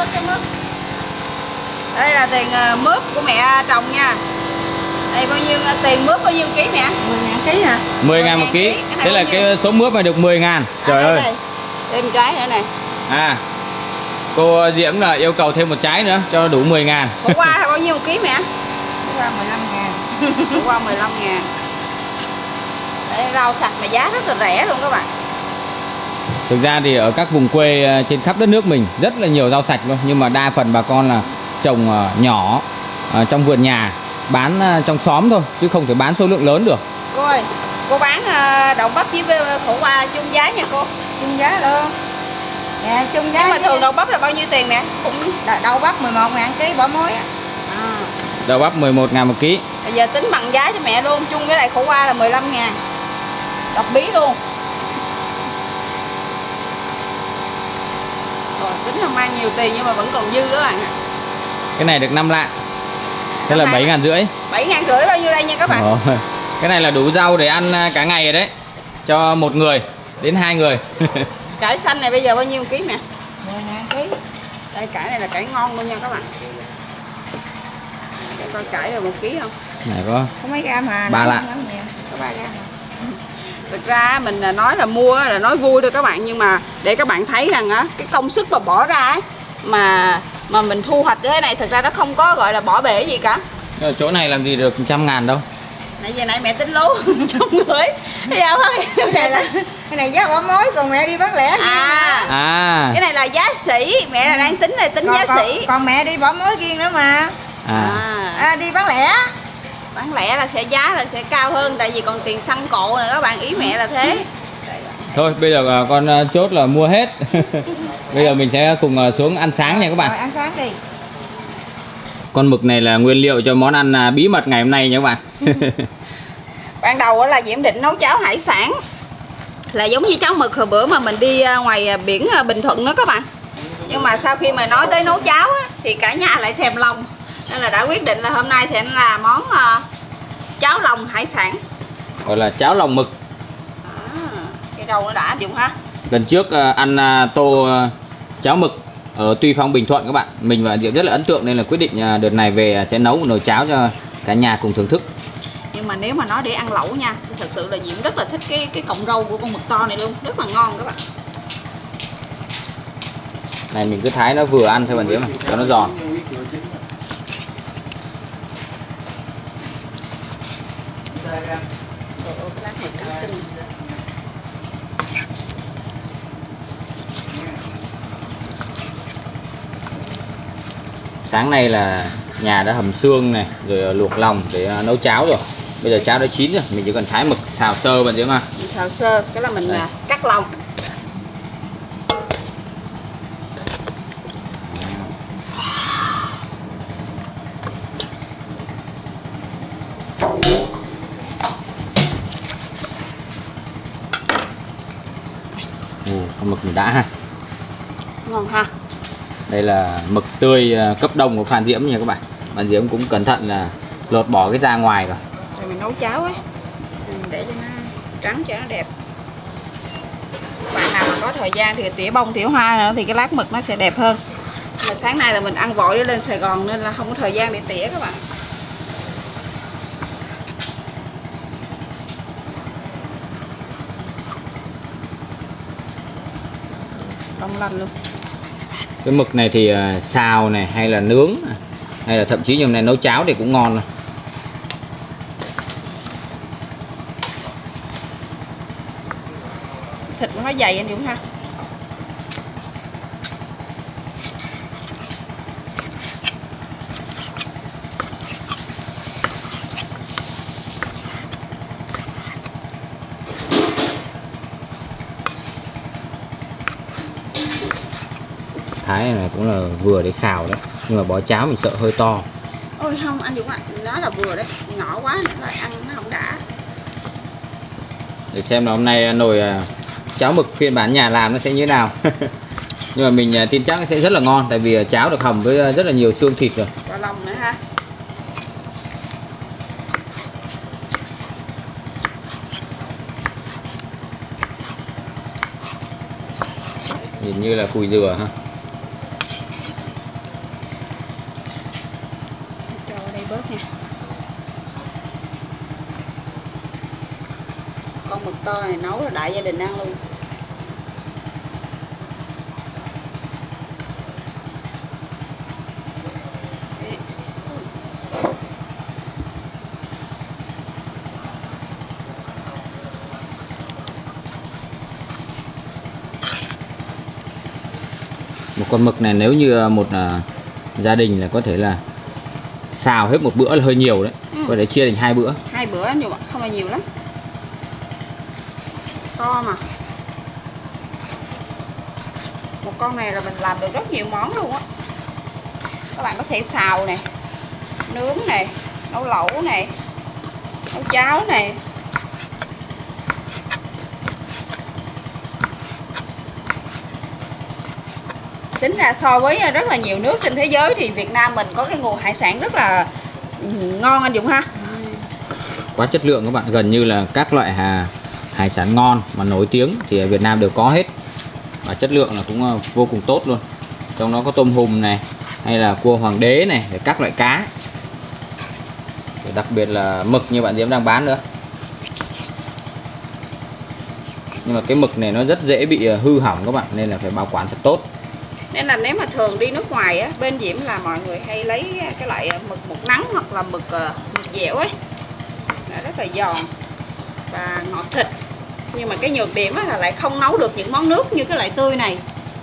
Đây là tiền mướp của mẹ trồng nha. Đây bao nhiêu tiền mướp bao nhiêu ký mẹ? 10.000 ký hả? 10.000 một ký. Thế là cái số mướp này được 10.000. Trời ơi. Thêm trái nữa này. À. Cô Diễm là yêu cầu thêm một trái nữa cho đủ 10.000. Khổ qua là bao nhiêu một ký mẹ? Khổ qua 15.000. Khổ qua 15.000. Đây, rau sạch mà giá rất là rẻ luôn các bạn. Thực ra thì ở các vùng quê trên khắp đất nước mình rất là nhiều rau sạch luôn. Nhưng mà đa phần bà con là trồng nhỏ trong vườn nhà, bán trong xóm thôi, chứ không thể bán số lượng lớn được. Cô ơi, cô bán đậu bắp với khổ qua chung giá nha cô. Chung giá luôn. Dạ, chung giá. Nhưng mà thường đậu bắp là bao nhiêu tiền mẹ? Cũng đậu bắp 11.000 ký bỏ mối á. Đậu bắp 11.000 một ký. Bây giờ tính bằng giá cho mẹ luôn, chung với lại khổ qua là 15.000. Đọc bí luôn. Rồi, tính là mang nhiều tiền nhưng mà vẫn còn dư các bạn ạ. Cái này được 5 lạng. Thế là 7.500. 7.500 bao nhiêu đây nha các bạn? Cái này là đủ rau để ăn cả ngày rồi đấy. Cho 1 người đến 2 người. Cải xanh này bây giờ bao nhiêu ký mẹ? 10.000 ký. Đây cải này là cải ngon luôn nha các bạn. Để coi cải được 1 ký không? Này có mấy gam mà. 3 lạng. Có 3 gam. Thực ra mình nói là mua là nói vui thôi các bạn, nhưng mà để các bạn thấy rằng á cái công sức mà bỏ ra ấy, mà mình thu hoạch thế này thực ra nó không có gọi là bỏ bể gì cả. ở chỗ này làm gì được 100.000 đâu. Nãy giờ nãy mẹ tính lố trong người. Bây giờ thôi. Cái này giá bỏ mối, còn mẹ đi bán lẻ. Cái này là giá sỉ, mẹ là đang tính giá sỉ. Còn mẹ đi bỏ mối riêng nữa mà. Đi bán lẻ. Bán lẻ là giá sẽ cao hơn, tại vì còn tiền xăng cộ nè các bạn, ý mẹ là thế. Thôi bây giờ con chốt là mua hết. Bây giờ mình sẽ cùng xuống ăn sáng nha các bạn. Rồi, ăn sáng đi. Con mực này là nguyên liệu cho món ăn bí mật ngày hôm nay nha các bạn. Ban đầu là Diễm định nấu cháo hải sản, là giống như cháo mực hồi bữa mà mình đi ngoài biển Bình Thuận đó các bạn. Nhưng mà sau khi mà nói tới nấu cháo á, thì cả nhà lại thèm lòng, nên là đã quyết định là hôm nay sẽ là món cháo lòng hải sản, gọi là cháo lòng mực. Cái đầu nó đã dùng ha. Lần trước ăn tô cháo mực ở Tuy Phong Bình Thuận các bạn, mình và Diễm rất là ấn tượng nên là quyết định đợt này về sẽ nấu một nồi cháo cho cả nhà cùng thưởng thức. Nhưng mà nếu mà nói để ăn lẩu nha, thì thật sự là Diễm rất là thích cái cọng râu của con mực to này luôn, rất là ngon các bạn. Này mình cứ thái nó vừa ăn thôi bạn Diễm này, cho nó giòn. Sáng nay là nhà đã hầm xương này, rồi luộc lòng để nấu cháo rồi. Bây giờ cháo đã chín rồi, mình chỉ cần thái mực xào sơ bạn Diễm à. Mình xào sơ, cái là mình cắt lòng. Con mực mình đã ha. Ngon ha. Đây là mực tươi cấp đông của Phan Diễm nha các bạn. Bạn Diễm cũng cẩn thận là lột bỏ cái da ngoài rồi. Rồi mình nấu cháo ấy, để cho nó trắng cho nó đẹp. Bạn nào mà có thời gian thì tỉa bông tỉa hoa nữa thì cái lát mực nó sẽ đẹp hơn. Mà sáng nay là mình ăn vội để lên Sài Gòn nên là không có thời gian để tỉa các bạn. Đông lạnh luôn. Cái mực này thì xào này hay là nướng hay là thậm chí như hôm nay nấu cháo thì cũng ngon rồi. Thịt nó dày anh Dũng ha. Thái này cũng là vừa để xào đấy, nhưng mà bó cháo mình sợ hơi to. Ôi không anh Dũng ạ, nó là vừa đấy, nhỏ quá nữa lại ăn nó không đã. Để xem là hôm nay nồi cháo mực phiên bản nhà làm nó sẽ như thế nào. Nhưng mà mình tin chắc nó sẽ rất là ngon, tại vì cháo được hầm với rất là nhiều xương thịt rồi. Có lòng nữa ha. Nhìn như là cùi dừa ha. Cho vào đây bớt nha. Con mực to này nấu là đại gia đình ăn luôn. Một con mực này nếu như một gia đình là có thể là xào hết một bữa là hơi nhiều đấy. Có thể chia thành 2 bữa. 2 bữa nhưng mà không là nhiều lắm. To mà. Một con này là mình làm được rất nhiều món luôn á. Các bạn có thể xào nè, nướng nè, nấu lẩu nè, nấu cháo nè. Tính ra so với rất là nhiều nước trên thế giới thì Việt Nam mình có cái nguồn hải sản rất là ngon anh Dũng ha. quá chất lượng các bạn. Gần như là các loại hải sản ngon mà nổi tiếng thì ở Việt Nam đều có hết, và chất lượng là cũng vô cùng tốt luôn. Trong đó có tôm hùm này, hay là cua hoàng đế này, để các loại cá, đặc biệt là mực như bạn Diễm đang bán nữa. Nhưng mà cái mực này nó rất dễ bị hư hỏng các bạn, nên là phải bảo quản thật tốt. Nên là nếu mà thường đi nước ngoài á, bên Diễm là mọi người hay lấy cái loại mực một nắng hoặc là mực dẻo ấy, là rất là giòn và ngọt thịt. Nhưng mà cái nhược điểm là lại không nấu được những món nước như cái loại tươi này.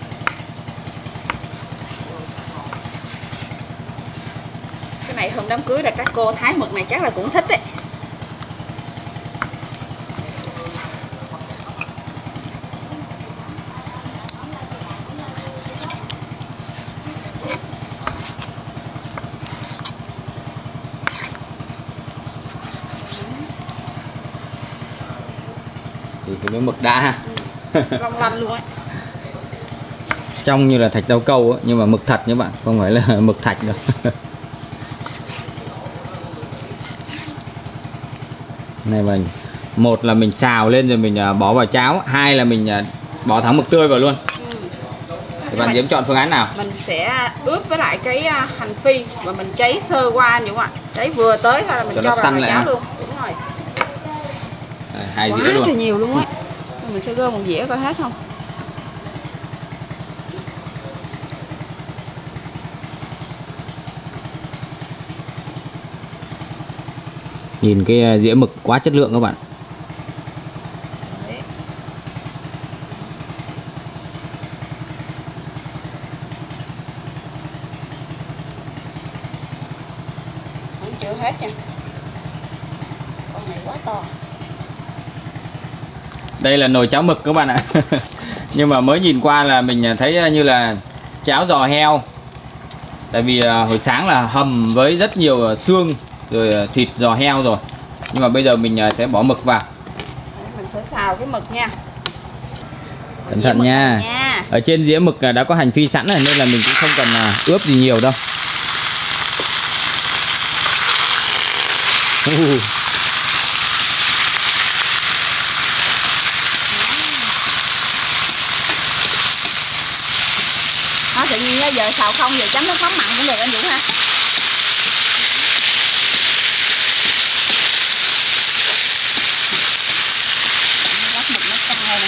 Cái này hôm đám cưới là các cô thái mực này chắc là cũng thích đấy. Thì cái miếng mực đã ha. Long lanh luôn ấy. Trong như là thạch rau câu ấy, nhưng mà mực thật nhé bạn, không phải là mực thạch đâu. Này mình, một là mình xào lên rồi mình bỏ vào cháo, hai là mình bỏ thẳng mực tươi vào luôn. Thì bạn Diễm chọn phương án nào? Mình sẽ ướp với lại cái hành phi và mình cháy sơ qua như vậy, cháy vừa tới thôi là mình cho vào cháo luôn. Đúng rồi. Hai quá dĩa luôn. trời nhiều luôn á. Mình sẽ gom một dĩa coi hết không. Nhìn cái dĩa mực quá chất lượng các bạn. Đấy. Vẫn chưa hết nha. Con này quá to. Đây là nồi cháo mực các bạn ạ. Nhưng mà mới nhìn qua là mình thấy như là cháo giò heo. Tại vì hồi sáng là hầm với rất nhiều xương rồi thịt giò heo rồi. Nhưng mà bây giờ mình sẽ bỏ mực vào. Đấy, mình sẽ xào cái mực nha. Cẩn thận nha. Ở trên dĩa mực đã có hành phi sẵn rồi, nên là mình cũng không cần ướp gì nhiều đâu. Đó, tự nhiên giờ xào không, giờ chấm nước mắm mặn cũng được anh Dũng ha. Gắp mực nó căng rồi nè.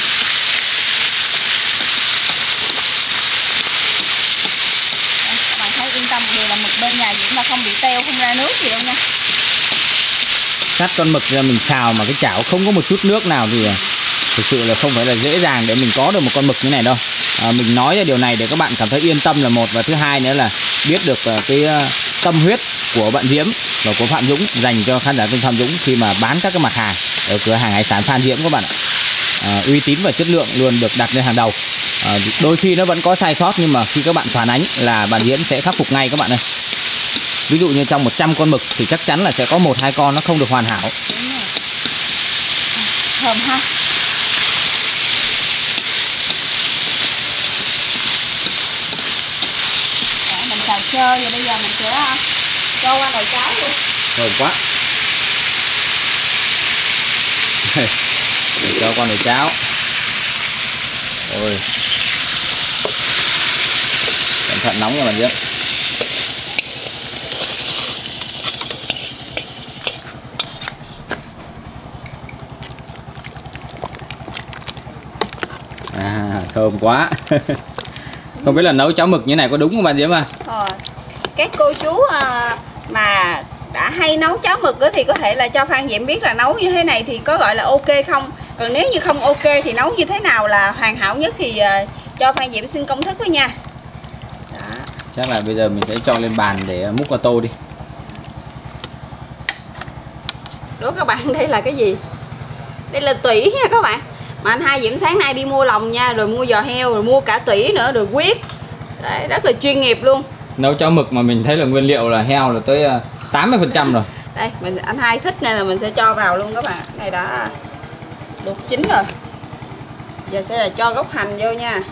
Các bạn thấy yên tâm một điều là mực bên nhà Dũng là không bị teo, không ra nước gì đâu nha. Cắt con mực ra mình xào mà cái chảo không có một chút nước nào thì thực sự là không phải là dễ dàng để mình có được một con mực như này đâu. Mình nói ra điều này để các bạn cảm thấy yên tâm là một, và thứ hai nữa là biết được cái tâm huyết của bạn Diễm và của Phạm Dũng dành cho khán giả kênh Phạm Dũng khi mà bán các cái mặt hàng ở cửa hàng hải sản Phan Diễm các bạn ạ. Uy tín và chất lượng luôn được đặt lên hàng đầu. Đôi khi nó vẫn có sai sót, nhưng mà khi các bạn phản ánh là bạn Diễm sẽ khắc phục ngay các bạn ơi. Ví dụ như trong 100 con mực thì chắc chắn là sẽ có 1-2 con nó không được hoàn hảo. Thơm ha. Để mình xào sơ, rồi bây giờ mình sẽ cho qua nồi cháo luôn. Thơm quá. Để cho qua nồi cháo. Ôi. Cẩn thận nóng nha bạn Diễm. Thơm quá. Không biết là nấu cháo mực như này có đúng không bạn Diễm à? Các cô chú mà đã hay nấu cháo mực thì có thể là cho Phan Diễm biết là nấu như thế này thì có gọi là ok không. Còn nếu như không ok thì nấu như thế nào là hoàn hảo nhất thì cho Phan Diễm xin công thức với nha. Đó. Chắc là bây giờ mình sẽ cho lên bàn để múc vào tô đi. Đố các bạn đây là cái gì? Đây là tủy nha các bạn. Mà anh Hai Diễm sáng nay đi mua lòng nha, rồi mua giò heo, rồi mua cả tủy nữa, rồi quyết. Đấy, rất là chuyên nghiệp luôn. Nấu cháo mực mà mình thấy là nguyên liệu là heo là tới 80% rồi. Đây, anh Hai thích nên là mình sẽ cho vào luôn các bạn. Cái này đã luộc chín rồi. Giờ sẽ là cho gốc hành vô nha.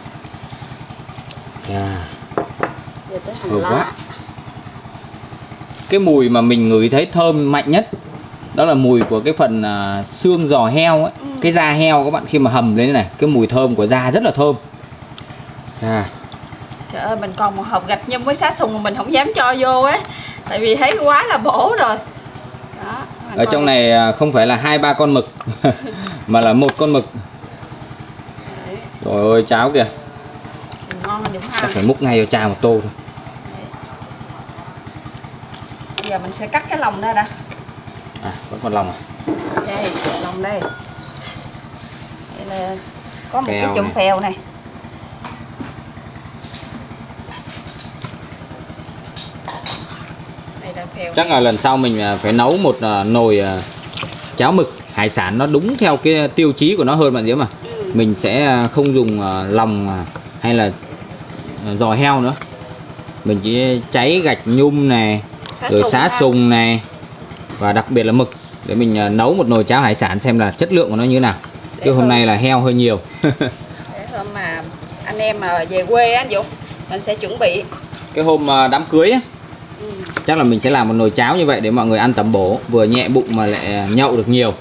Giờ tới hành lá. Quá. Cái mùi mà mình ngửi thấy thơm mạnh nhất Đó là mùi của cái phần xương giò heo ấy. Cái da heo các bạn khi mà hầm lên này, cái mùi thơm của da rất là thơm. Trời ơi, mình còn một hộp gạch nhum với xá sùng mà mình không dám cho vô á, tại vì thấy quá là bổ rồi. Đó, ở trong này không phải là 2-3 con mực mà là 1 con mực. Trời ơi, cháo kìa. Ngon hơn Dũng ha. Chắc phải múc ngay cho cha một tô thôi. Bây giờ mình sẽ cắt cái lòng ra đã. Vẫn còn lòng à? Đây, lòng đây. Đây là có một phèo cái chùm này. phèo này. Đây là phèo. Chắc là lần sau mình phải nấu một nồi cháo mực hải sản nó đúng theo cái tiêu chí của nó hơn bạn Diễm à. Mình sẽ không dùng lòng hay là giò heo nữa. Mình chỉ cháy gạch nhum này, rồi xá sùng này, và đặc biệt là mực, để mình nấu một nồi cháo hải sản xem là chất lượng của nó như thế nào. Chứ hôm nay là heo hơi nhiều. Để hôm mà anh em mà về quê á anh Dũng, mình sẽ chuẩn bị. Cái hôm đám cưới á, chắc là mình sẽ làm một nồi cháo như vậy để mọi người ăn tẩm bổ, vừa nhẹ bụng mà lại nhậu được nhiều.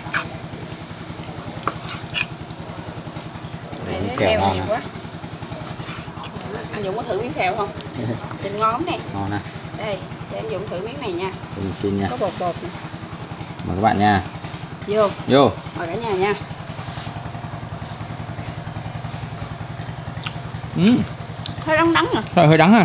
Phèo nhiều quá. Anh Dũng có thử miếng phèo không? Nhìn ngon nè. Ngon nè. Đây, để anh Dũng thử miếng này nha. Mình xin nha. Có bột bột nè. Mời các bạn nha. Vô. Vô. Mời cả nhà nha. Hơi đắng đắng à. Hơi đắng ha.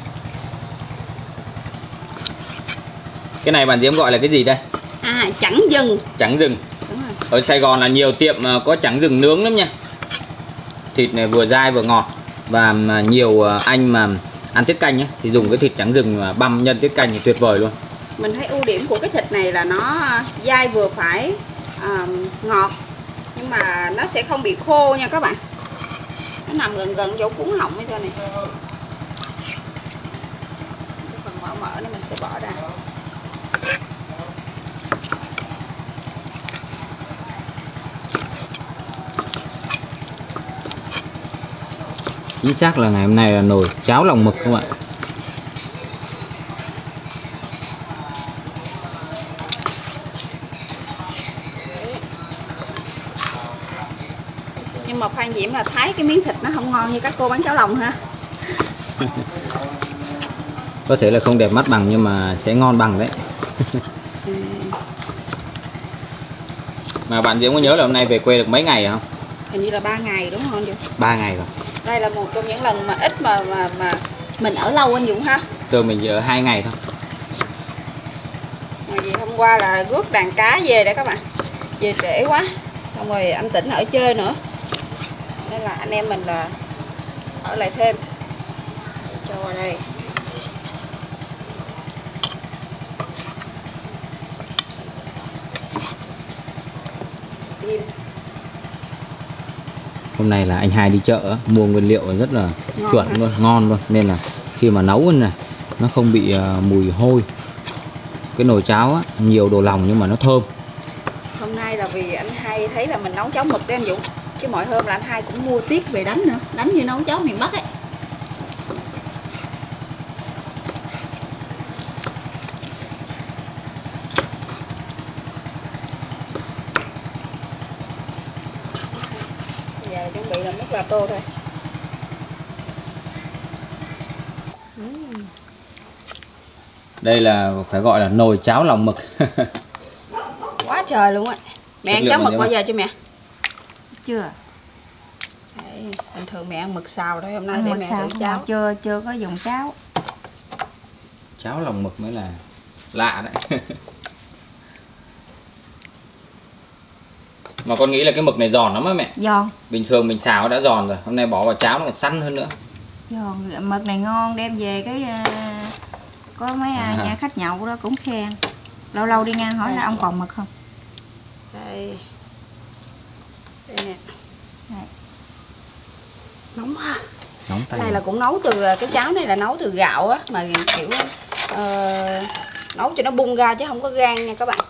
Cái này bạn Diễm gọi là cái gì đây? Chẳng rừng. Chẳng rừng. Đúng rồi. Ở Sài Gòn là nhiều tiệm có chẳng rừng nướng lắm nha. Thịt này vừa dai vừa ngọt. Và nhiều anh mà ăn tiết canh ấy, thì dùng cái thịt trắng rừng mà băm nhân tiết canh thì tuyệt vời luôn. Mình thấy ưu điểm của cái thịt này là nó dai vừa phải, ngọt, nhưng mà nó sẽ không bị khô nha các bạn. Nó nằm gần gần chỗ cuốn họng như thế này. Cái phần mỡ mỡ này mình sẽ bỏ ra. Chính xác là ngày hôm nay là nồi cháo lòng mực các bạn. Nhưng mà Phan Diễm là thấy cái miếng thịt nó không ngon như các cô bán cháo lòng ha. Có thể là không đẹp mắt bằng nhưng mà sẽ ngon bằng đấy. Mà bạn Diễm có nhớ là hôm nay về quê được mấy ngày rồi không? Hình như là 3 ngày đúng không anh Dũng? 3 ngày rồi. Đây là một trong những lần mà ít mà mình ở lâu anh Dũng ha. Từ mình ở 2 ngày thôi. Ngoài gì hôm qua là rước đàn cá về đấy các bạn. Về trễ quá. Xong rồi anh Tĩnh ở chơi nữa. Nên là anh em mình là ở lại thêm. Cho vào đây. Tim. Hôm nay là anh hai đi chợ mua nguyên liệu rất là Ngon chuẩn luôn, ngon luôn, nên là khi mà nấu này nó không bị mùi hôi. Cái nồi cháo á, nhiều đồ lòng nhưng mà nó thơm. Hôm nay là vì anh hai thấy là mình nấu cháo mực đấy anh Dũng, chứ mọi hôm là anh hai cũng mua tiết về đánh nữa, đánh như nấu cháo miền Bắc ấy. Bây giờ chuẩn bị là múc vào tô thôi. Đây là phải gọi là nồi cháo lòng mực. Quá trời luôn á. Mẹ ăn cháo mực bao giờ chưa mẹ? Chưa. Đấy, bình thường mẹ ăn mực xào thôi, hôm nay để mẹ thử cháo. Chưa có dùng cháo. Cháo lòng mực mới là lạ đấy. Mà con nghĩ là cái mực này giòn lắm á mẹ. Giòn. Bình thường mình xào đã giòn rồi, hôm nay bỏ vào cháo nó còn săn hơn nữa. Giòn, mực này ngon, đem về cái có mấy nhà khách nhậu đó cũng khen. Lâu lâu đi ngang hỏi là ông còn mực không? Đây. Đây nè. Đây. Nóng ha. Nóng tay. Này là cũng nấu từ cái cháo này là nấu từ gạo á, mà kiểu nấu cho nó bung ra chứ không có gan nha các bạn.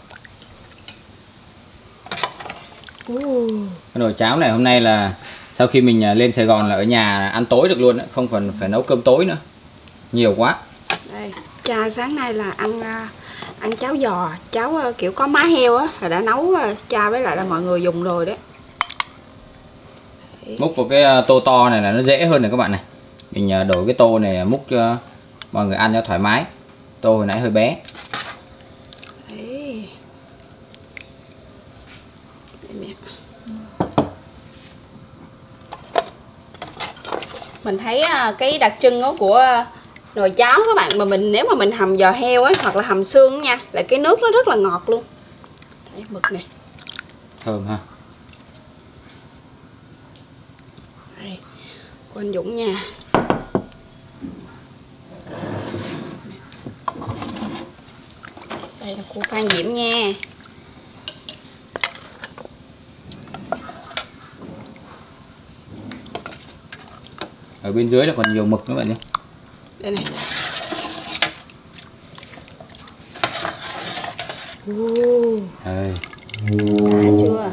Cái nồi cháo này hôm nay là sau khi mình lên Sài Gòn là ở nhà ăn tối được luôn đấy, không cần phải nấu cơm tối nữa. Nhiều quá. Đây, cha sáng nay là ăn ăn cháo giò, cháo kiểu có má heo á, là đã nấu cha với lại là mọi người dùng rồi đấy. Múc vào cái tô to này là nó dễ hơn này các bạn này. Mình đổi cái tô này múc cho mọi người ăn cho thoải mái. Tô hồi nãy hơi bé. Đấy. Mình thấy cái đặc trưng của nồi cháo các bạn, mà nếu mà mình hầm giò heo ấy hoặc là hầm xương nha, là cái nước nó rất là ngọt luôn. Đấy, mực này Thơm ha. đây, của anh Dũng nha. Đây là của Phan Diễm nha. Ở bên dưới là còn nhiều mực nữa bạn nhé. Đây này. Đây. Chưa?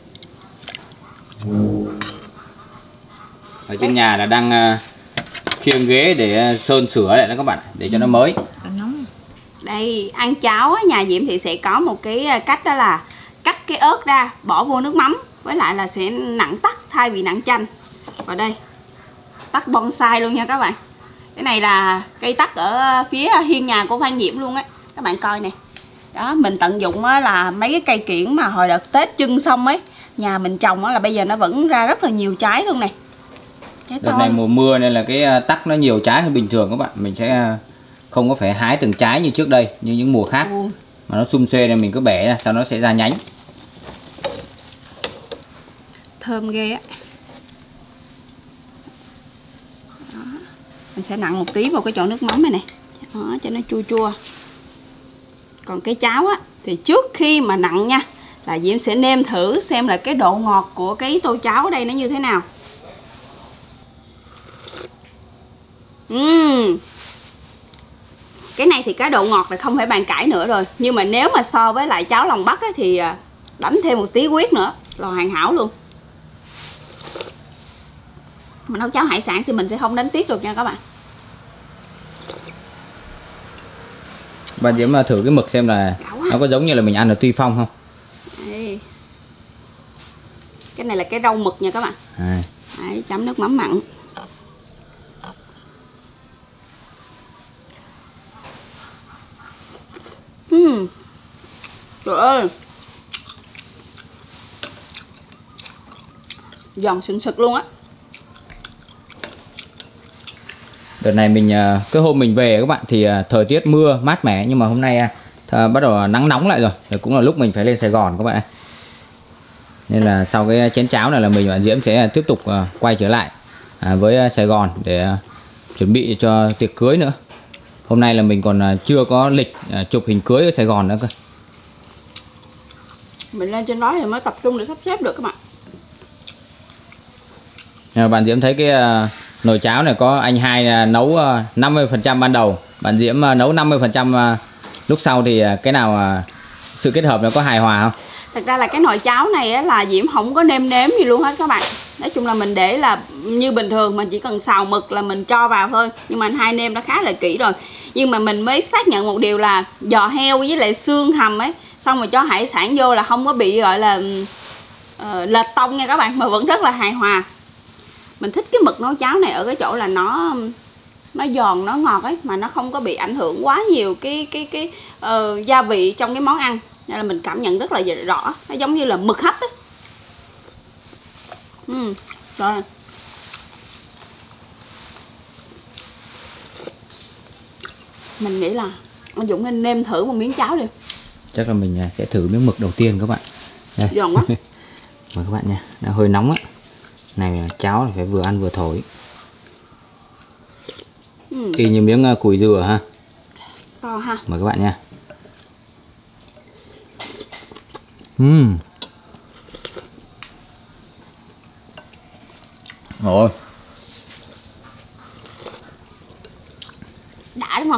Ở trên nhà là đang khiêng ghế để sơn sửa lại đó các bạn, để cho nó mới. Nóng. Đây, ăn cháo á, nhà Diễm thì sẽ có một cái cách, đó là cắt cái ớt ra, bỏ vô nước mắm, với lại là sẽ nặn tắc thay vì nặn chanh. Vào đây, tắc bonsai luôn nha các bạn. Cái này là cây tắc ở phía hiên nhà của Phan Diễm luôn á. Các bạn coi nè. Đó, mình tận dụng là mấy cái cây kiểng mà hồi đợt Tết trưng xong ấy, nhà mình trồng là bây giờ nó vẫn ra rất là nhiều trái luôn nè. Đợt này mùa mưa nên là cái tắc nó nhiều trái hơn bình thường các bạn. Mình sẽ không có phải hái từng trái như trước đây, như những mùa khác. Mà nó sum xuê nên mình cứ bẻ ra, sau nó sẽ ra nhánh. Thơm ghê á. Mình sẽ nặn một tí vào cái chỗ nước mắm này nè. Đó, cho nó chua chua. Còn cái cháo á thì trước khi mà nặn nha, là Diễm sẽ nêm thử xem là cái độ ngọt của cái tô cháo ở đây nó như thế nào. Cái này thì cái độ ngọt là không phải bàn cãi nữa rồi. Nhưng mà nếu mà so với lại cháo lòng Bắc á, thì đánh thêm một tí huyết nữa là hoàn hảo luôn. Mà nấu cháo hải sản thì mình sẽ không đánh tiết được nha các bạn. Bạn Diễm thử cái mực xem là nó có giống như là mình ăn ở Tuy Phong không? Đây. Cái này là cái rau mực nha các bạn. Đấy, chấm nước mắm mặn. Trời ơi, giòn sừng sực luôn á. Đợt này mình cái hôm mình về các bạn thì thời tiết mưa mát mẻ, nhưng mà hôm nay bắt đầu nắng nóng lại rồi. Cũng là lúc mình phải lên Sài Gòn các bạn ạ. Nên là sau cái chén cháo này là mình và Diễm sẽ tiếp tục quay trở lại với Sài Gòn để chuẩn bị cho tiệc cưới nữa. Hôm nay là mình còn chưa có lịch chụp hình cưới ở Sài Gòn nữa cơ. Mình lên trên đó thì mới tập trung để sắp xếp được các bạn. Bạn Diễm thấy cái nồi cháo này có anh hai nấu 50% ban đầu, bạn Diễm nấu 50% lúc sau, thì cái nào sự kết hợp nó có hài hòa không? Thật ra là cái nồi cháo này á, là Diễm không có nêm nếm gì luôn hết các bạn. Nói chung là mình để là như bình thường, mình chỉ cần xào mực là mình cho vào thôi. Nhưng mà anh hai nêm đã khá là kỹ rồi. Nhưng mà mình mới xác nhận một điều là giò heo với lại xương hầm ấy, xong rồi cho hải sản vô là không có bị gọi là lệch tông nha các bạn, mà vẫn rất là hài hòa. Mình thích cái mực nấu cháo này ở cái chỗ là nó giòn, nó ngọt ấy, mà nó không có bị ảnh hưởng quá nhiều cái gia vị trong cái món ăn. Nên là mình cảm nhận rất là rõ. Nó giống như là mực hấp ấy. Rồi. Mình nghĩ là anh Dũng nên nêm thử một miếng cháo đi. Chắc là mình sẽ thử miếng mực đầu tiên các bạn. Đây. Giòn quá. Mời các bạn nha. Đã hơi nóng á. Này cháo là phải vừa ăn vừa thổi. Y như miếng củi dừa ha. To ha. Mời các bạn nha. Rồi. Đã đúng không?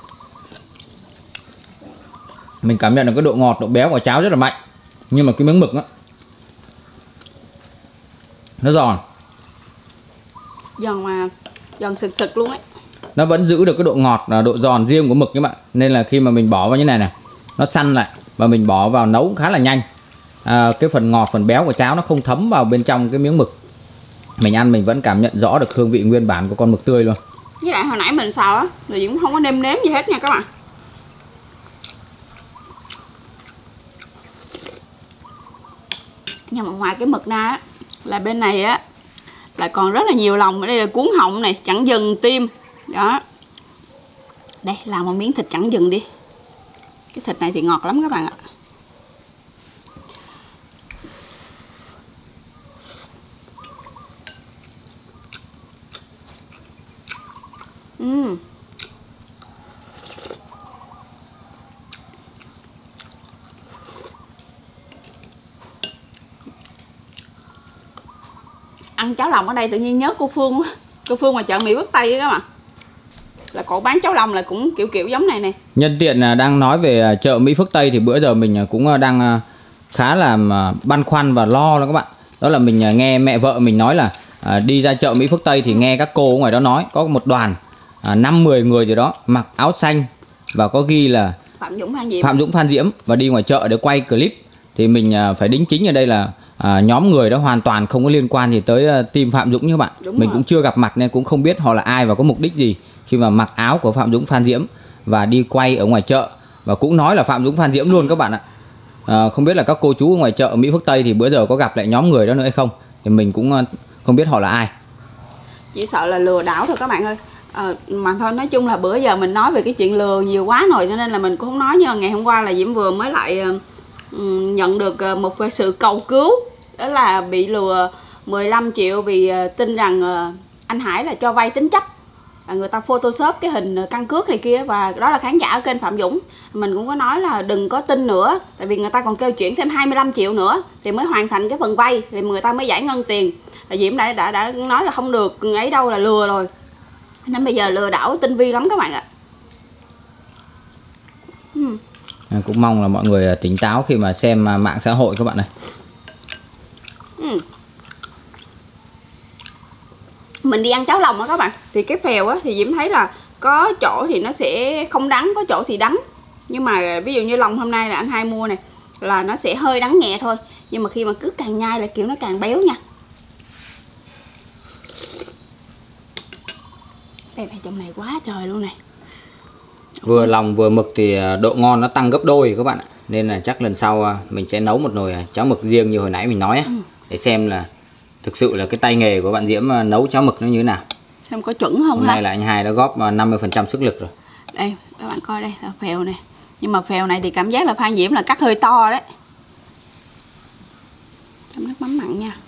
Mình cảm nhận được cái độ ngọt, độ béo của cháo rất là mạnh. Nhưng mà cái miếng mực á, nó giòn. Giòn mà giòn sực sực luôn ấy. Nó vẫn giữ được cái độ ngọt, độ giòn riêng của mực các bạn. Nên là khi mà mình bỏ vào như này này, nó săn lại và mình bỏ vào nấu cũng khá là nhanh. Cái phần ngọt, phần béo của cháo nó không thấm vào bên trong cái miếng mực. Mình ăn mình vẫn cảm nhận rõ được hương vị nguyên bản của con mực tươi luôn. Với lại hồi nãy mình xào á thì cũng không có nêm nếm gì hết nha các bạn. Nhưng mà ngoài cái mực ra á, là bên này á là còn rất là nhiều lòng. Ở đây là cuốn họng này, chẵn dừng, tim. Đó. Đây, làm một miếng thịt chẵn dừng đi. Cái thịt này thì ngọt lắm các bạn ạ. Ăn cháo lòng ở đây tự nhiên nhớ cô Phương quá. Cô Phương ngoài chợ Mỹ Phước Tây các bạn. Là cổ bán cháo lòng là cũng kiểu giống này nè. Nhân tiện đang nói về chợ Mỹ Phước Tây thì bữa giờ mình cũng đang khá là băn khoăn và lo đó các bạn. Đó là mình nghe mẹ vợ mình nói là đi ra chợ Mỹ Phước Tây thì nghe các cô ở ngoài đó nói có một đoàn 5-10 người gì đó mặc áo xanh và có ghi là Phạm Dũng Phan Diễm. Phạm Dũng Phan Diễm và đi ngoài chợ để quay clip. Thì mình phải đính chính ở đây là nhóm người đó hoàn toàn không có liên quan gì tới team Phạm Dũng như các bạn. Đúng mình rồi. cũng chưa gặp mặt nên cũng không biết họ là ai và có mục đích gì khi mà mặc áo của Phạm Dũng Phan Diễm và đi quay ở ngoài chợ, và cũng nói là Phạm Dũng Phan Diễm luôn các bạn ạ. Không biết là các cô chú ở ngoài chợ Mỹ Phước Tây thì bữa giờ có gặp lại nhóm người đó nữa hay không, thì mình cũng không biết họ là ai. Chỉ sợ là lừa đảo thôi các bạn ơi. Mà thôi, nói chung là bữa giờ mình nói về cái chuyện lừa nhiều quá rồi cho nên là mình cũng không nói. Nhưng mà ngày hôm qua là Diễm vừa mới lại nhận được một sự cầu cứu. Đó là bị lừa 15 triệu vì tin rằng anh Hải là cho vay tín chấp. Người ta photoshop cái hình căn cước này kia, và đó là khán giả ở kênh Phạm Dũng. Mình cũng có nói là đừng có tin nữa, tại vì người ta còn kêu chuyển thêm 25 triệu nữa thì mới hoàn thành cái phần vay, thì người ta mới giải ngân tiền. Diễm đã nói là không được, ấy đâu là lừa rồi. Nên bây giờ lừa đảo tinh vi lắm các bạn ạ. Cũng mong là mọi người tỉnh táo khi mà xem mạng xã hội các bạn này. Mình đi ăn cháo lòng đó các bạn, thì cái phèo á thì Diễm thấy là có chỗ thì nó sẽ không đắng, có chỗ thì đắng. Nhưng mà ví dụ như lòng hôm nay là anh Hai mua này là nó sẽ hơi đắng nhẹ thôi, nhưng mà khi mà cứ càng nhai là kiểu nó càng béo nha. Đây này, trong này quá trời luôn này. Vừa lòng vừa mực thì độ ngon nó tăng gấp đôi các bạn ạ. Nên là chắc lần sau mình sẽ nấu một nồi cháo mực riêng như hồi nãy mình nói á, để xem là thực sự là cái tay nghề của bạn Diễm nấu cháo mực nó như thế nào. Xem có chuẩn không. Hôm nay là anh Hai đã góp 50% sức lực rồi. Đây các bạn coi, đây là phèo này. Nhưng mà phèo này thì cảm giác là Phan Diễm là cắt hơi to đấy. Chấm nước mắm mặn nha.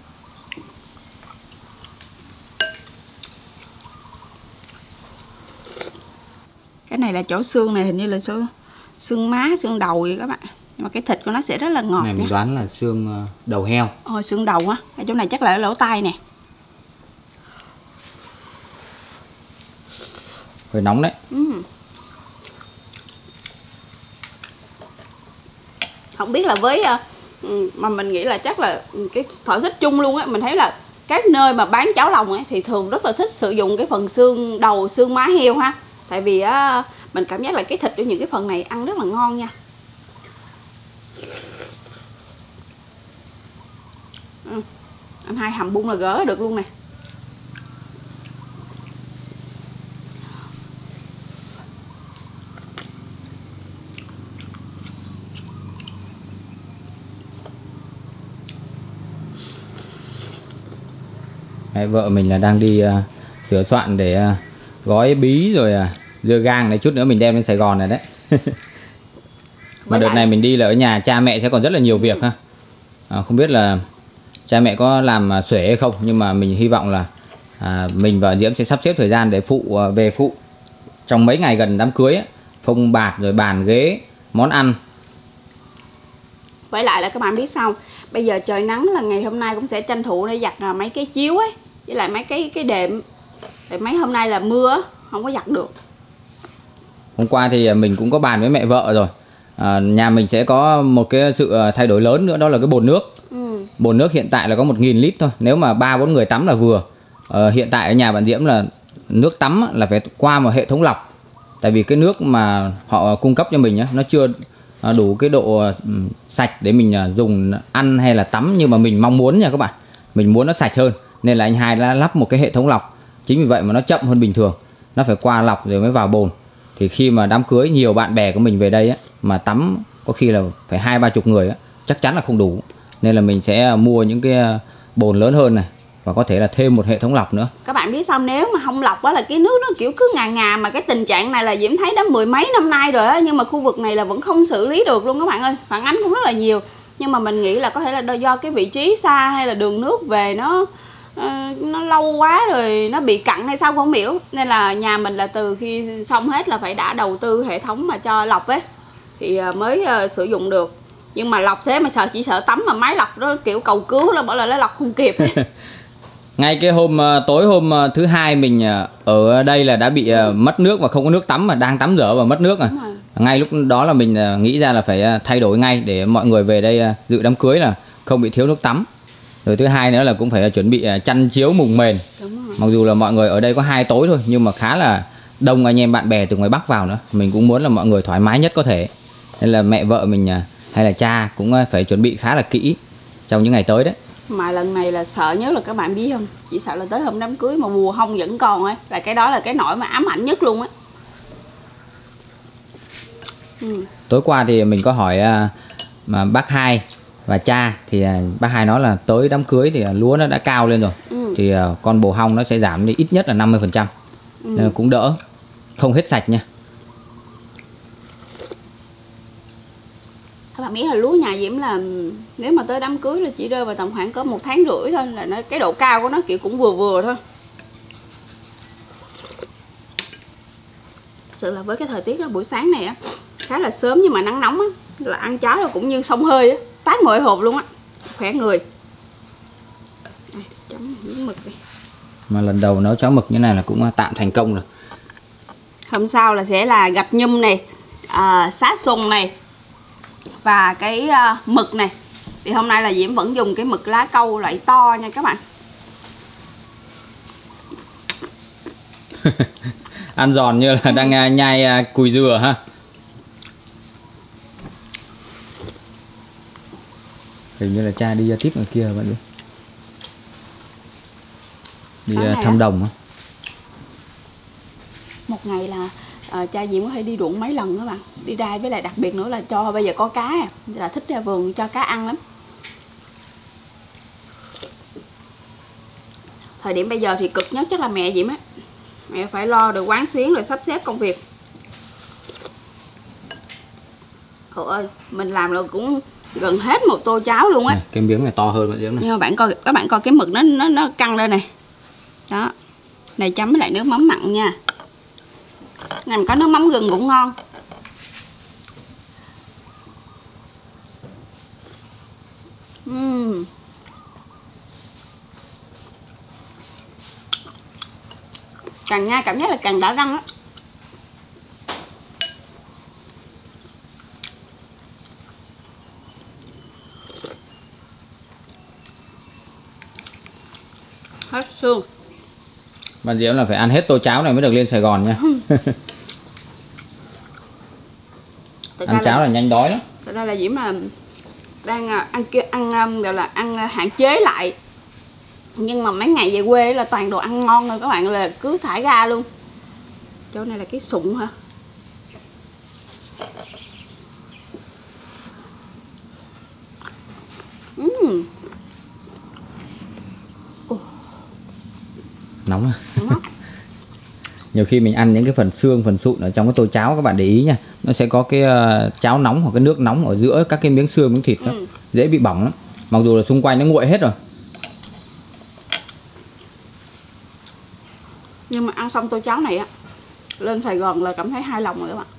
Cái này là chỗ xương này, hình như là xương má, xương đầu vậy các bạn. Nhưng mà cái thịt của nó sẽ rất là ngọt này. Mình nha. đoán là xương đầu heo. Xương đầu á. Ở chỗ này chắc là ở lỗ tai nè. Hơi nóng đấy. Không biết là với mà mình nghĩ là chắc là cái sở thích chung luôn á. Mình thấy là các nơi mà bán cháo lòng ấy thì thường rất là thích sử dụng cái phần xương đầu, xương má heo ha. Tại vì mình cảm giác là cái thịt của những cái phần này ăn rất là ngon nha. Anh Hai hầm bung là gỡ được luôn nè. Đấy, vợ mình là đang đi sửa soạn để gói bí rồi dưa gang này, chút nữa mình đem lên Sài Gòn này đấy. Mà đợt này mình đi là ở nhà cha mẹ sẽ còn rất là nhiều việc ha. Không biết là cha mẹ có làm xuể hay không, nhưng mà mình hy vọng là mình và Diễm sẽ sắp xếp thời gian để về phụ trong mấy ngày gần đám cưới ấy, phông bạt rồi bàn ghế, món ăn. Với lại là các bạn biết sao, bây giờ trời nắng là ngày hôm nay cũng sẽ tranh thủ để giặt mấy cái chiếu ấy, với lại mấy cái đệm. Tại mấy hôm nay là mưa không có giặt được. Hôm qua thì mình cũng có bàn với mẹ vợ rồi. Nhà mình sẽ có một cái sự thay đổi lớn nữa, đó là cái bồn nước. Bồn nước hiện tại là có 1.000 lít thôi. Nếu mà 3-4 người tắm là vừa. Hiện tại ở nhà bạn Diễm là nước tắm là phải qua một hệ thống lọc. Tại vì cái nước mà họ cung cấp cho mình nó chưa đủ cái độ sạch để mình dùng ăn hay là tắm, nhưng mà mình mong muốn nha các bạn, mình muốn nó sạch hơn nên là anh Hai đã lắp một cái hệ thống lọc. Chính vì vậy mà nó chậm hơn bình thường, nó phải qua lọc rồi mới vào bồn. Thì khi mà đám cưới nhiều bạn bè của mình về đây á, mà tắm có khi là phải 20-30 người á, chắc chắn là không đủ, nên là mình sẽ mua những cái bồn lớn hơn này và có thể là thêm một hệ thống lọc nữa. Các bạn biết sao, nếu mà không lọc á là cái nước nó kiểu cứ ngà ngà, mà cái tình trạng này là Diễm thấy đã 10 mấy năm nay rồi á, nhưng mà khu vực này là vẫn không xử lý được luôn các bạn ơi. Phản ánh cũng rất là nhiều, nhưng mà mình nghĩ là có thể là do cái vị trí xa hay là đường nước về nó lâu quá rồi nó bị cặn hay sao không hiểu, nên là nhà mình là từ khi xong hết là phải đã đầu tư hệ thống mà cho lọc ấy thì mới sử dụng được. Nhưng mà lọc thế mà chỉ sợ tắm mà máy lọc nó kiểu cầu cứu là bỏ lại lấy lọc không kịp. Ngay cái tối hôm thứ hai mình ở đây là đã bị mất nước và không có nước tắm, mà đang tắm rửa và mất nước à. Ngay lúc đó là mình nghĩ ra là phải thay đổi ngay để mọi người về đây dự đám cưới là không bị thiếu nước tắm. Rồi thứ hai nữa là cũng phải chuẩn bị chăn chiếu mùng mền. Mặc dù là mọi người ở đây có 2 tối thôi, nhưng mà khá là đông anh em bạn bè từ ngoài Bắc vào nữa. Mình cũng muốn là mọi người thoải mái nhất có thể, nên là mẹ vợ mình hay là cha cũng phải chuẩn bị khá là kỹ trong những ngày tới đấy. Mà lần này là sợ nhất là các bạn biết không, chỉ sợ là tới hôm đám cưới mà bùa hông vẫn còn ấy, là cái đó là cái nỗi mà ám ảnh nhất luôn á. Tối qua thì mình có hỏi mà bác Hai và cha, thì bác Hai nói là tới đám cưới thì lúa nó đã cao lên rồi, thì con bồ hong nó sẽ giảm đi ít nhất là 50%, nên cũng đỡ, không hết sạch nha. Các bạn biết là lúa nhà Diễm là nếu mà tới đám cưới là chỉ rơi vào tầm khoảng có 1,5 tháng thôi, là cái độ cao của nó kiểu cũng vừa vừa thôi. Thực sự là với cái thời tiết đó, buổi sáng này á khá là sớm nhưng mà nắng nóng á, là ăn cháo là cũng như xông hơi á, tát mồ hôi hột luôn á, khỏe người. Đây, chấm miếng mực đi. Mà lần đầu nấu cháo mực như này là cũng tạm thành công rồi. Hôm sau là sẽ là gạch nhum này, xá sùng này và cái mực này. Thì hôm nay là Diễm vẫn dùng cái mực lá câu loại to nha các bạn. Ăn giòn như là đang nhai cùi dừa ha. Hình như là cha đi tiếp ngoài kia bạn đi thăm đồng á. Một ngày là cha Diễm có thể đi ruộng mấy lần đó bạn. Đi đai, với lại đặc biệt nữa là cho bây giờ có cá, là thích ra vườn cho cá ăn lắm. Thời điểm bây giờ thì cực nhất chắc là mẹ Diễm á. Mẹ phải lo được quán xuyến rồi sắp xếp công việc. Trời ơi, mình làm rồi cũng gần hết một tô cháo luôn á. Cái miếng này to hơn bạn Diễm này. Nhưng mà các bạn coi cái mực nó căng lên này. Đó. Này chấm với lại nước mắm mặn nha. Này có nước mắm gừng cũng ngon. Càng nhai cảm giác là càng đã răng á. Hết xương. Bạn Diễm là phải ăn hết tô cháo này mới được lên Sài Gòn nha. Ăn cháo là nhanh đói lắm. Thật ra là Diễm là đang gọi là ăn hạn chế lại. Nhưng mà mấy ngày về quê là toàn đồ ăn ngon rồi các bạn, là cứ thải ra luôn. Chỗ này là cái sụng hả? Nóng à? Nóng. Nhiều khi mình ăn những cái phần xương, phần sụn ở trong cái tô cháo, các bạn để ý nha, nó sẽ có cái cháo nóng hoặc cái nước nóng ở giữa các cái miếng xương, miếng thịt đó, dễ bị bỏng lắm. Mặc dù là xung quanh nó nguội hết rồi. Nhưng mà ăn xong tô cháo này á, lên Sài Gòn là cảm thấy hài lòng rồi các bạn.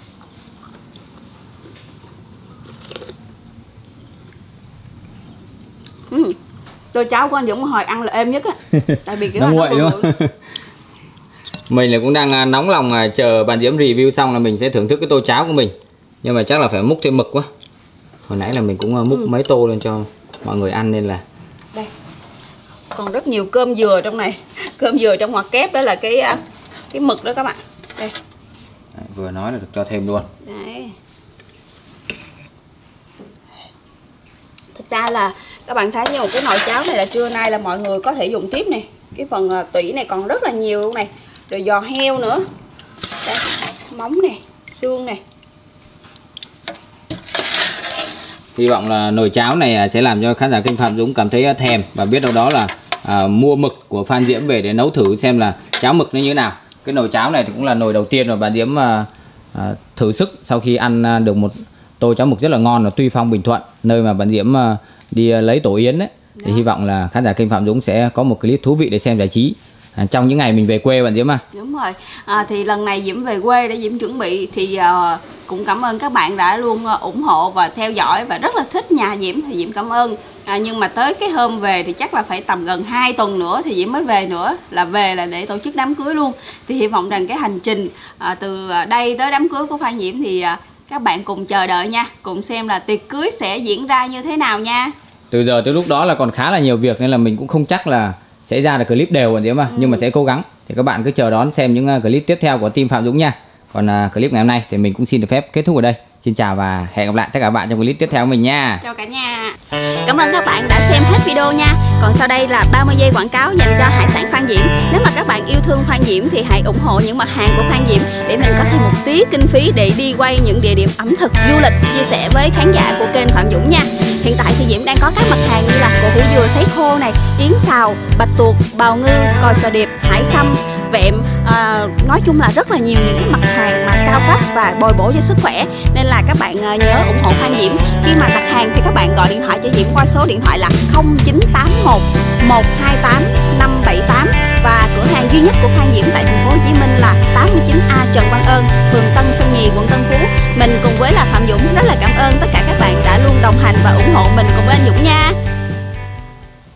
Tô cháo của anh Dũng hồi ăn là êm nhất á. Tại vì kiểu nó nguội đúng không? Mình là cũng đang nóng lòng chờ bạn Diễm review xong là mình sẽ thưởng thức cái tô cháo của mình. Nhưng mà chắc là phải múc thêm mực quá. Hồi nãy là mình cũng múc mấy tô lên cho mọi người ăn nên là. Đây. Còn rất nhiều cơm dừa trong này. Cơm dừa trong ngoặc kép đó là cái mực đó các bạn. Đây. Đấy, vừa nói là được cho thêm luôn. Đấy. ra là các bạn thấy như một cái nồi cháo này là trưa nay là mọi người có thể dùng tiếp này. Cái phần tủy này còn rất là nhiều luôn này. Rồi giò heo nữa. Đây, móng này, xương này. Hy vọng là nồi cháo này sẽ làm cho khán giả kênh Phạm Dũng cảm thấy thèm và biết đâu đó là mua mực của Phan Diễm về để nấu thử xem là cháo mực nó như thế nào. Cái nồi cháo này thì cũng là nồi đầu tiên mà bà Diễm thử sức sau khi ăn được một tô cháo mực rất là ngon ở Tuy Phong, Bình Thuận, nơi mà bà Diễm đi lấy tổ yến đấy. Thì hy vọng là khán giả kênh Phạm Dũng sẽ có một clip thú vị để xem giải trí trong những ngày mình về quê bạn Diễm à. Đúng rồi. Thì lần này Diễm về quê để Diễm chuẩn bị thì cũng cảm ơn các bạn đã luôn ủng hộ và theo dõi và rất là thích nhà Diễm, thì Diễm cảm ơn. Nhưng mà tới cái hôm về thì chắc là phải tầm gần 2 tuần nữa thì Diễm mới về nữa, là về là để tổ chức đám cưới luôn. Thì hy vọng rằng cái hành trình từ đây tới đám cưới của Phan Diễm thì các bạn cùng chờ đợi nha, cùng xem là tiệc cưới sẽ diễn ra như thế nào nha. Từ giờ tới lúc đó là còn khá là nhiều việc nên là mình cũng không chắc là sẽ ra được clip đều bạn Diễm à. Nhưng mà sẽ cố gắng. Thì các bạn cứ chờ đón xem những clip tiếp theo của team Phạm Dũng nha. Còn clip ngày hôm nay thì mình cũng xin được phép kết thúc ở đây. Xin chào và hẹn gặp lại tất cả các bạn trong clip tiếp theo của mình nha. Chào cả nhà. Cảm ơn các bạn đã xem hết video nha. Còn sau đây là 30 giây quảng cáo dành cho hải sản Phan Diễm. Nếu mà các bạn yêu thương Phan Diễm thì hãy ủng hộ những mặt hàng của Phan Diễm để mình có thêm một tí kinh phí để đi quay những địa điểm ẩm thực du lịch, chia sẻ với khán giả của kênh Phạm Dũng nha. Hiện tại thì Diễm đang có các mặt hàng như là cổ hủ dừa sấy khô này, yến xào, bạch tuộc, bào ngư, còi sò điệp, hải sâm, vẹm, nói chung là rất là nhiều những cái mặt hàng mà cao cấp và bồi bổ cho sức khỏe, nên là các bạn nhớ ủng hộ Phan Diễm. Khi mà đặt hàng thì các bạn gọi điện thoại cho Diễm qua số điện thoại là 0981 128 578 và cửa hàng duy nhất của Phan Diễm tại thành phố Hồ Chí Minh là 89A Trần Văn Ơn, phường Tân Sơn Nhì, quận Tân Phú. Mình cùng với là Phạm Dũng rất là cảm ơn tất cả các bạn đã luôn đồng hành và ủng hộ mình cùng với anh Dũng nha.